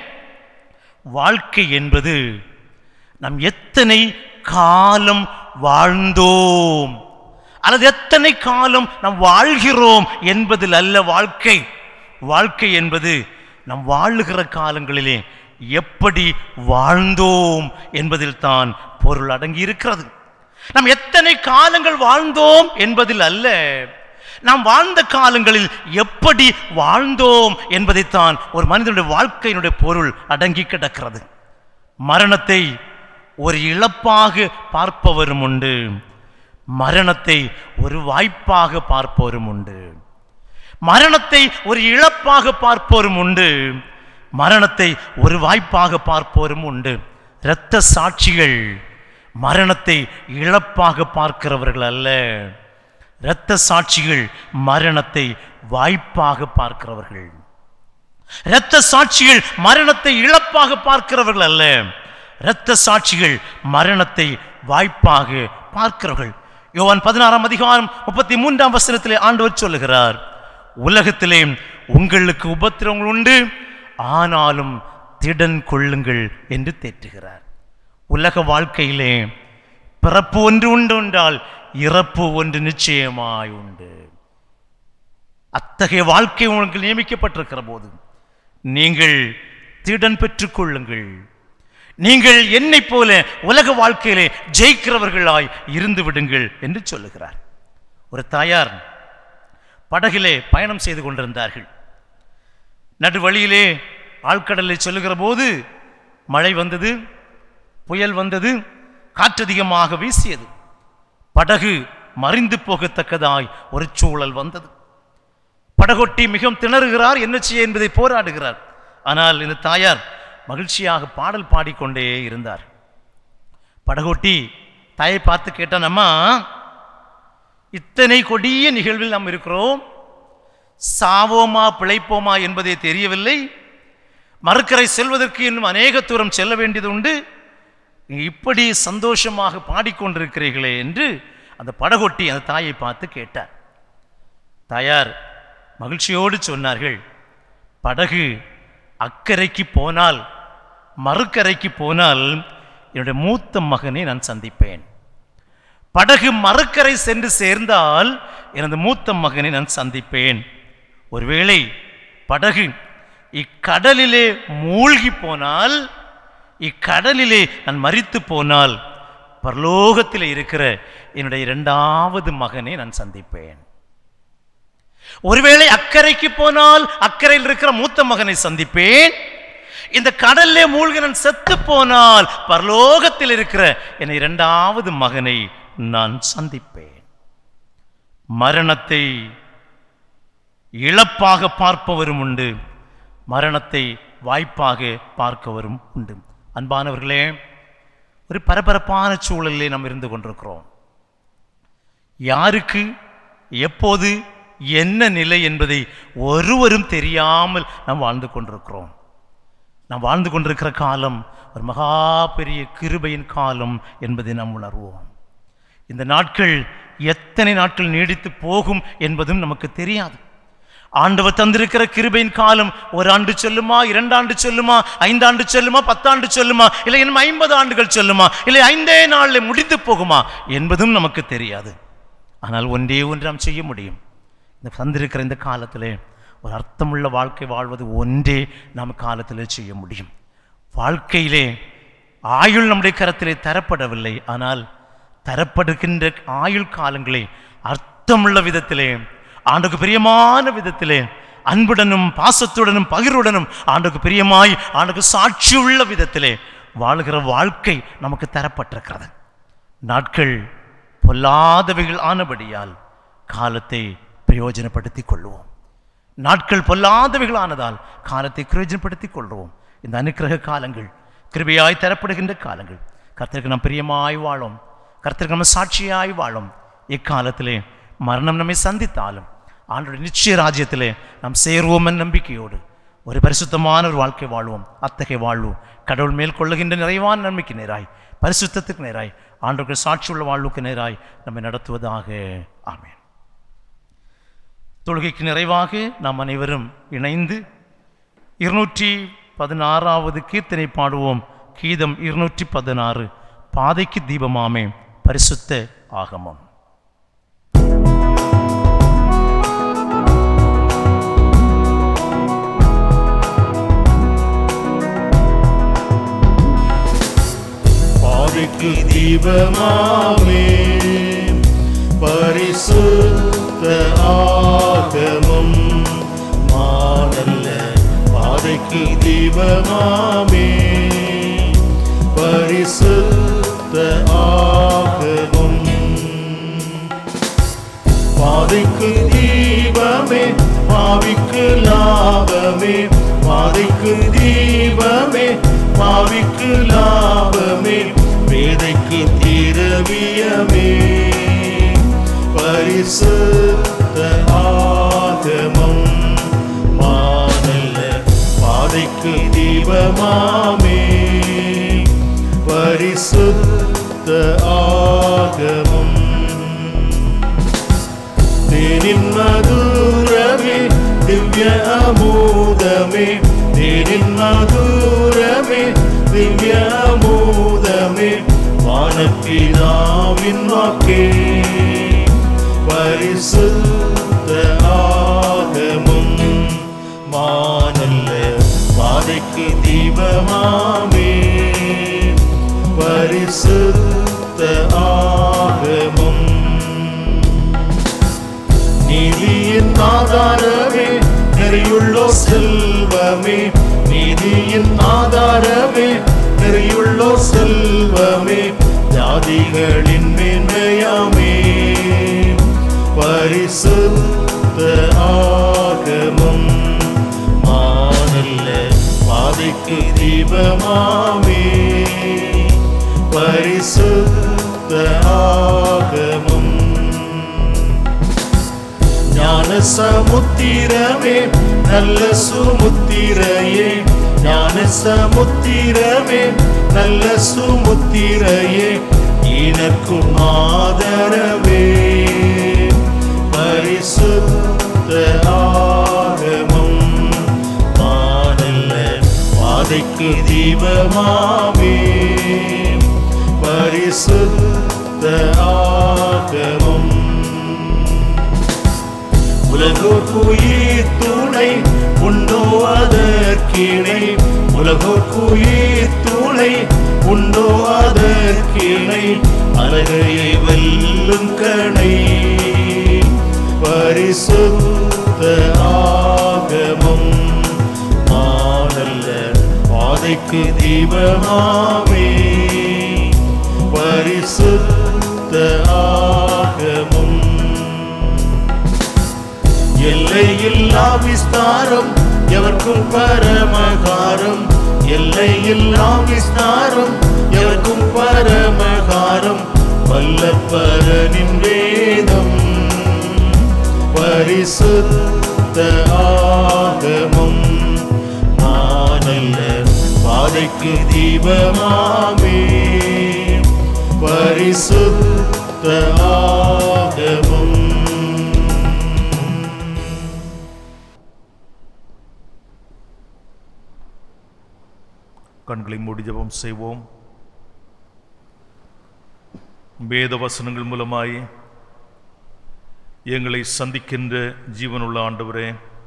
வாழ்க்கை என்பது நாம் எத்தனை காலம் வாழ்ந்தோம் அல்லது எத்தனை காலம் நாம் வாழ்கிறோம் என்பதில் அல்ல வாழ்க்கை. வாழ்க்கை என்பது நாம் வாழுகிற காலங்களிலே எப்படி வாழ்ந்தோம் என்பதில் தான் பொருள் அடங்கி இருக்கிறது. நாம் எத்தனை காலங்கள் வாழ்ந்தோம் என்பதில் அல்ல, நாம் வாழ்ந்த காலங்களில் எப்படி வாழ்ந்தோம் என்பதைத்தான் ஒரு மனிதனுடைய வாழ்க்கையினுடைய பொருள் அடங்கி கிடக்கிறது. மரணத்தை ஒரு இழப்பாக பார்ப்பவரும் உண்டு, மரணத்தை ஒரு வாய்ப்பாக பார்ப்பவரும் உண்டு. மரணத்தை ஒரு இழப்பாக பார்ப்பவரும் உண்டு, மரணத்தை ஒரு வாய்ப்பாக பார்ப்பவரும் உண்டு. இரத்த சாட்சிகள் மரணத்தை இழப்பாக பார்க்கிறவர்கள் அல்ல, இரத்த சாட்சிகள் மரணத்தை வாய்ப்பாக பார்க்கிறவர்கள். இரத்த சாட்சிகள் மரணத்தை இழப்பாக பார்க்கிறவர்கள் அல்ல, இரத்த சாட்சிகள் மரணத்தை வாய்ப்பாக பார்க்கிறவர்கள். யோவான் பதினாறாம் அதிகாரம் முப்பத்தி மூன்றாம் வசனத்திலே ஆண்டவர் சொல்லுகிறார், உலகத்திலே உங்களுக்கு உபத்திரவங்கள் உண்டு, ஆனாலும் திடன் கொள்ளுங்கள் என்று தேற்றுகிறார். உலக வாழ்க்கையிலே பிறப்பு ஒன்று உண்டு என்றால் இறப்பு ஒன்று நிச்சயமாய் உண்டு. அத்தகைய வாழ்க்கை உங்களுக்கு நியமிக்கப்பட்டிருக்கிற போது நீங்கள் திடன் பெற்றுக் கொள்ளுங்கள். நீங்கள் என்னை போல உலக வாழ்க்கையிலே ஜெயிக்கிறவர்களாய் இருந்து விடுங்கள் என்று சொல்லுகிறார். ஒரு தாயார் படகிலே பயணம் செய்து கொண்டிருந்தார்கள். நடுவழியிலே ஆழ்கடலை சொல்லுகிற போது மழை வந்தது, புயல் வந்தது, காற்றதிகமாக வீசியது. படகு மறிந்து போகத்தக்கதாய் ஒரு சூழல் வந்தது. படகொட்டி மிகவும் திணறுகிறார், என்ன செய்ய என்பதை போராடுகிறார். ஆனால் இந்த தாயார் மகிழ்ச்சியாக பாடல் பாடிக்கொண்டே இருந்தார். படகொட்டி தாயை பார்த்து கேட்டான், அம்மா, இத்தனை கொடிய நிகழ்வில் நாம் இருக்கிறோம், சாவோமா பிழைப்போமா என்பதே தெரியவில்லை, மறுக்கரை செல்வதற்கு இன்னும் அநேக தூரம் செல்ல வேண்டியது உண்டு, இப்படி சந்தோஷமாக பாடிக்கொண்டிருக்கிறீர்களே என்று அந்த படகொட்டி அந்த தாயை பார்த்து கேட்டார். தாயார் மகிழ்ச்சியோடு சொன்னார்கள், படகு அக்கறைக்கு போனால், மறுக்கரைக்கு போனால் என்னுடைய மூத்த மகனை நான் சந்திப்பேன். படகு மறுக்கரை சென்று சேர்ந்தால் எனது மூத்த மகனை நான் சந்திப்பேன். ஒருவேளை படகு இக்கடலிலே மூழ்கி போனால், இக்கடலிலே நான் மரித்து போனால், பரலோகத்தில் இருக்கிற என்னுடைய இரண்டாவது மகனை நான் சந்திப்பேன். ஒருவேளை அக்கறைக்கு போனால் அக்கறையில் இருக்கிற மூத்த மகனை சந்திப்பேன். இந்த கடல்லே மூழ்கி நான் செத்து போனால் பரலோகத்தில் இருக்கிற என் இரண்டாவது மகனை நான் சந்திப்பேன். மரணத்தை இழப்பாக பார்ப்பவரும் உண்டு, மரணத்தை வாய்ப்பாக பார்க்கவரும் உண்டு. அன்பானவர்களே, ஒரு பரபரப்பான சூழலிலே நாம் இருந்து கொண்டிருக்கிறோம். யாருக்கு எப்போது என்ன நிலை என்பதை ஒருவரும் தெரியாமல் நாம் வாழ்ந்து கொண்டிருக்கிறோம். நாம் வாழ்ந்து கொண்டிருக்கிற காலம் ஒரு மகா பெரிய கிருபையின் காலம் என்பதை நாம் உணர்வோம். இந்த நாட்கள் எத்தனை நாட்கள் நீடித்து போகும் என்பதும் நமக்கு தெரியாது. ஆண்டவர் தந்திருக்கிற கிருபையின் காலம் ஒரு ஆண்டு சொல்லுமா, இரண்டாண்டு சொல்லுமா, ஐந்தாண்டு சொல்லுமா, பத்தாண்டு சொல்லுமா, இல்லை இன்னும் ஐம்பது ஆண்டுகள் சொல்லுமா, இல்லை ஐந்தே நாளில் முடிந்து போகுமா என்பதும் நமக்கு தெரியாது. ஆனால் ஒன்றே ஒன்று நாம் செய்ய முடியும். இந்த தந்திருக்கிற இந்த காலத்திலே ஒரு அர்த்தமுள்ள வாழ்க்கை வாழ்வது ஒன்றே நாம் காலத்திலே செய்ய முடியும். வாழ்க்கையிலே ஆயுள் நம்முடைய கரத்திலே தரப்படவில்லை. ஆனால் தரப்படுகின்ற ஆயுள் காலங்களே அர்த்தமுள்ள விதத்திலே, ஆண்டுக்கு பிரியமான விதத்திலே, அன்புடனும் பாசத்துடனும் பகிர்வுடனும் ஆண்டுக்கு பிரியமாய் ஆண்டுக்கு சாட்சியுள்ள விதத்திலே வாழ்கிற வாழ்க்கை நமக்கு தரப்பட்டிருக்கிறது. நாட்கள் பொல்லாதவைகள் ஆனபடியால் காலத்தை பிரயோஜனப்படுத்திக் கொள்வோம். நாட்கள் பொல்லாதவைகள் ஆனதால் காலத்தை பிரயோஜனப்படுத்திக் கொள்வோம். இந்த அனுக்கிரக காலங்கள், கிருபையாய் தரப்படுகின்ற காலங்கள், கர்த்தருக்கு நாம் பிரியமாய் வாழும், கர்த்தருக்கு நம்ம சாட்சியாய் வாழும். இக்காலத்திலே மரணம் நம்மை சந்தித்தாலும் ஆண்டோட நிச்சய ராஜ்யத்திலே நாம் சேருவோம் என்ற நம்பிக்கையோடு ஒரு பரிசுத்தமான ஒரு வாழ்க்கை வாழ்வோம். அத்தகைய வாழ்வோம் கடவுள் மேல் கொள்ளுகின்ற நிறைவான நன்மைக்கு நேராய், பரிசுத்தத்துக்கு நேராய், ஆண்டோருக்கு சாட்சியுள்ள வாழ்வுக்கு நேராய் நம்மை நடத்துவதாக. ஆமென். தொழுகைக்கு நிறைவாக நாம் அனைவரும் இணைந்து இருநூற்றி பதினாறாவது கீர்த்தனை பாடுவோம். கீதம் இருநூற்றி பதினாறு, பாதைக்கு தீபமாமே பரிசுத்த ஆகமம். பாதைக்கு தீபமாமே பரிசுத்த ஆகமம் மானல்ல. பாதைக்கு தீபமாமே பரிசுத்த ஆகமம். பாதைக்கு தீபமே பாவிக்கு லாபமே. பாதைக்கு தீபமே பாவிக்கு லாபமே. வேதைக்கு திரவியமே பரிசுத்த ஆகமம் மானல்ல. பாதைக்கு தீபமாமே பரிசுத்த ஆகமம். தேனின் மதுரமே திவ்ய அமூதமே. தேனின் மதுரமே திவ்ய அமூதமே. வானப்பிதாவின் வாக்கே பரிசுத்த ஆகமம் மானல்ல. பாதைக்கு தீபமாமே பரிசுத்த ஆகமம். நீதியின் ஆதாரமே நெறியுள்ளோ செல்வமே. நீதியின் ஆதாரமே நெறியுள்ளோ செல்வமே. ஜாதிகளின் மேன்மையாமே பரிசுத்த ஆகமம் மானல்ல. பாதைக்கு தீபமாமே பரிசுத்த ஆகமம். ஞான சமுத்திரமே நல்ல சுமுத்திரையே. ஞான சமுத்திரமே நல்ல சுமுத்திரையே. இனக்கும் ஆதரவே பரிசுத்த ஆகமம் மானல்ல. பாதைக்கு தீபமாமே பரிசுத்த ஆகமம். உலகோர்க்கு உயிர் துணை உண்டோ அதற்கிணை. உலகோர்க்கு உயிர் துணை உண்டோ அதற்கிணை. அழகையை வெல்லும் கணை பரிசுத்த ஆகமம் மானல்ல. பாதைக்கு தீபமாமே பரிசுத்த ஆகமம். எல்லையில்லா விஸ்தாரம் எவர்க்கும் பரமகாரம். எல்லையில்லா விஸ்தாரம் எவர்க்கும் பரமகாரம். வல்லப்பரனின் வேதம் பரிசுத்த ஆகமம் மானல்ல. நமக்கு தீபமாமே பரிசுத்த ஆகமம். கண்களை மூடி ஜெபம் செய்வோம். வேத வசனங்கள் மூலமாய் எங்களை சந்திக்கின்ற ஜீவனுள்ள ஆண்டவரே,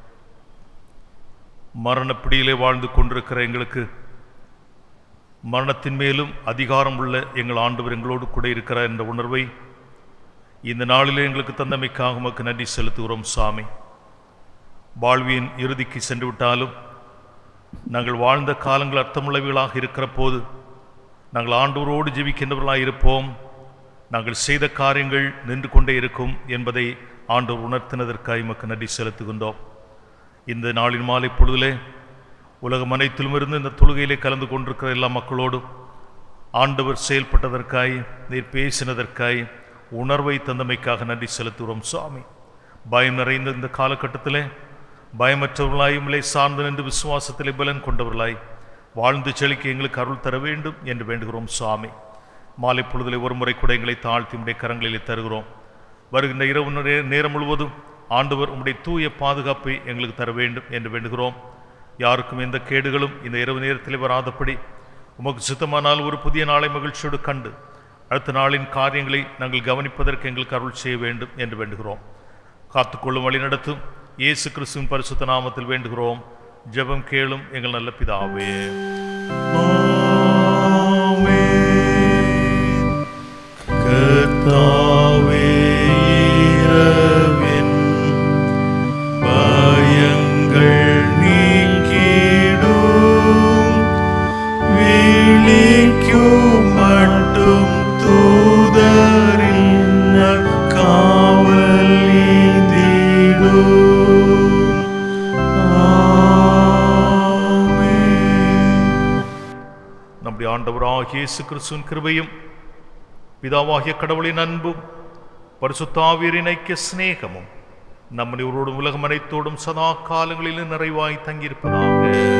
மரணப்பிடியிலே வாழ்ந்து கொண்டிருக்கிற எங்களுக்கு மரணத்தின் மேலும் அதிகாரம் உள்ள எங்கள் ஆண்டவர் எங்களோடு கூட இருக்கிறார் என்ற உணர்வை இந்த நாளிலே எங்களுக்கு தந்தமைக்காக உமக்கு நன்றி செலுத்துகிறோம் சாமி. வாழ்வியின் இறுதிக்கு சென்று விட்டாலும் நாங்கள் வாழ்ந்த காலங்கள் அர்த்தமுள்ளவைகளாக இருக்கிற போது நாங்கள் ஆண்டவரோடு ஜெபிக்கின்றவர்களாக இருப்போம். நாங்கள் செய்த காரியங்கள் நின்று கொண்டே இருக்கும் என்பதை ஆண்டவர் உணர்த்தினதற்காக உமக்கு நன்றி செலுத்துகின்றோம். இந்த நாளின் மாலை பொழுதிலே உலகம் அனைத்திலும் இருந்து இந்த தொழுகையிலே கலந்து கொண்டிருக்கிற எல்லா மக்களோடும் ஆண்டவர் செயல்பட்டதற்காய், நீர் பேசினதற்காய், உணர்வை தந்தமைக்காக நன்றி செலுத்துகிறோம் சுவாமி. பயம் நிறைந்த இந்த காலகட்டத்திலே பயமற்றவர்களாய் உம்மை சார்ந்து நின்று விசுவாசத்திலே பலன் கொண்டவர்களாய் வாழ்ந்து செழிக்க எங்களுக்கு அருள் தர வேண்டும் என்று வேண்டுகிறோம் சுவாமி. மாலை பொழுதிலே ஒரு முறை கூட எங்களை தாழ்த்தி உம்முடைய கரங்களிலே தருகிறோம். வருகின்ற இரவு நேரம் முழுவதும் ஆண்டவர் உம்முடைய தூய பாதுகாப்பை எங்களுக்கு தர வேண்டும் என்று வேண்டுகிறோம். யாருக்கும் எந்த கேடுகளும் இந்த இரவு நேரத்தில் வராதபடி உமக்கு சுத்தமானால் ஒரு புதிய நாளை மகிழ்ச்சியோடு கண்டு அடுத்த நாளின் காரியங்களை நாங்கள் கவனிப்பதற்கு எங்களுக்கு அருள் செய்ய வேண்டும் என்று வேண்டுகிறோம். காத்துக்கொள்ளும் வழி நடத்தும் இயேசு கிறிஸ்துவின் பரிசுத்த நாமத்தில் வேண்டுகிறோம். ஜெபம் கேளும் எங்கள் நல்ல பிதாவே. கர்த்தாவே, இரவின் பயங்கள் நீக்கிடும், விழிக்கும் மட்டும் தூதரின் காவல் நீந்திடும். ஆமென். நம்முடைய ஆண்டவராகிய இயேசு கிறிஸ்துவின் கிருபையும் பிதாவாகிய கடவுளின் அன்பும் பரிசுத்த ஆவியரின் ஐக்கிய சிநேகமும் நம்முடையோடும் உலகம் அனைத்தோடும் சதா காலங்களிலும் நிறைவாய் தங்கியிருப்பதாக.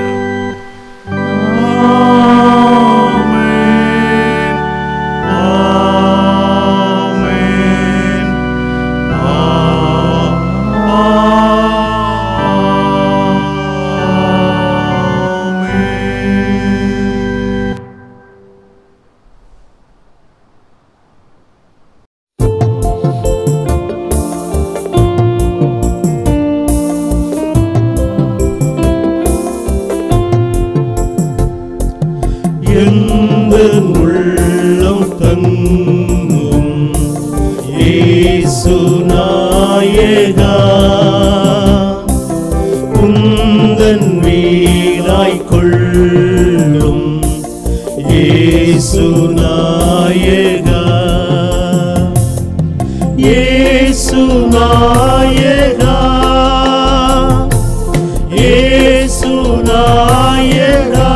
உள்ளம் தங்கும் இயேசு நாயகா, உந்தன் வீராய் கொள்ளும் இயேசு நாயகா, இயேசு நாயகா, இயேசு நாயகா,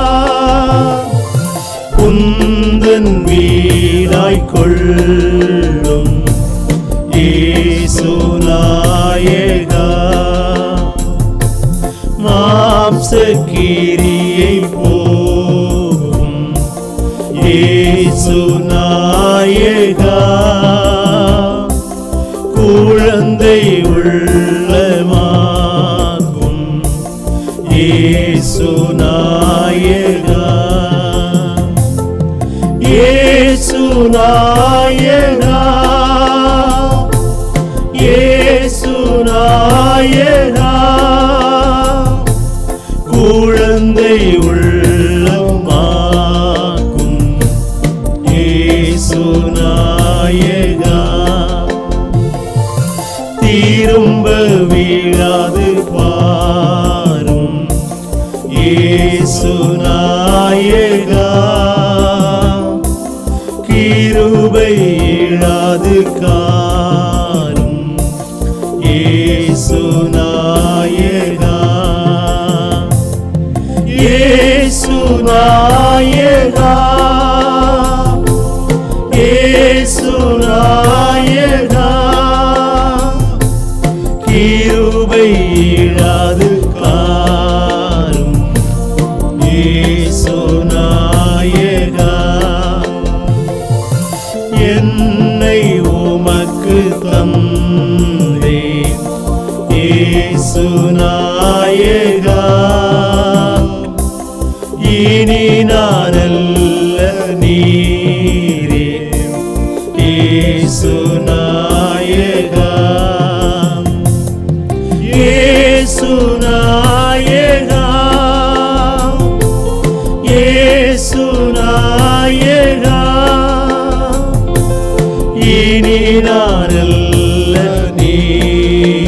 உந்தன் வீராய் கொள்ளும் இயேசு நாயகா, மாம்சக்கிரியை போகும் இயேசு நாயகா, குழந்தை உள்ளமாகும் இயேசு நாயகா, இயேசு நாயகா, இயேசு நாயகா, குழந்தை உள்ளமாக்கும் இயேசு நாயகா, திரும்ப வீழாது பாரும் இயேசு நாயகா, கிருபை இழாது காரும் இயேசு நாயகா, இயேசு நாயகா, இயேசு நாயகா, கிருபை இழாது காரும் இயேசு நாயகா. என்னை உமக்கு தந்தேன் இயேசு நாயகா. இனி நான் அல்ல நீரே இயேசு நாயகா. இயேசு நாயகா, இயேசு நாயகா. இனி நான் அல்ல நீரே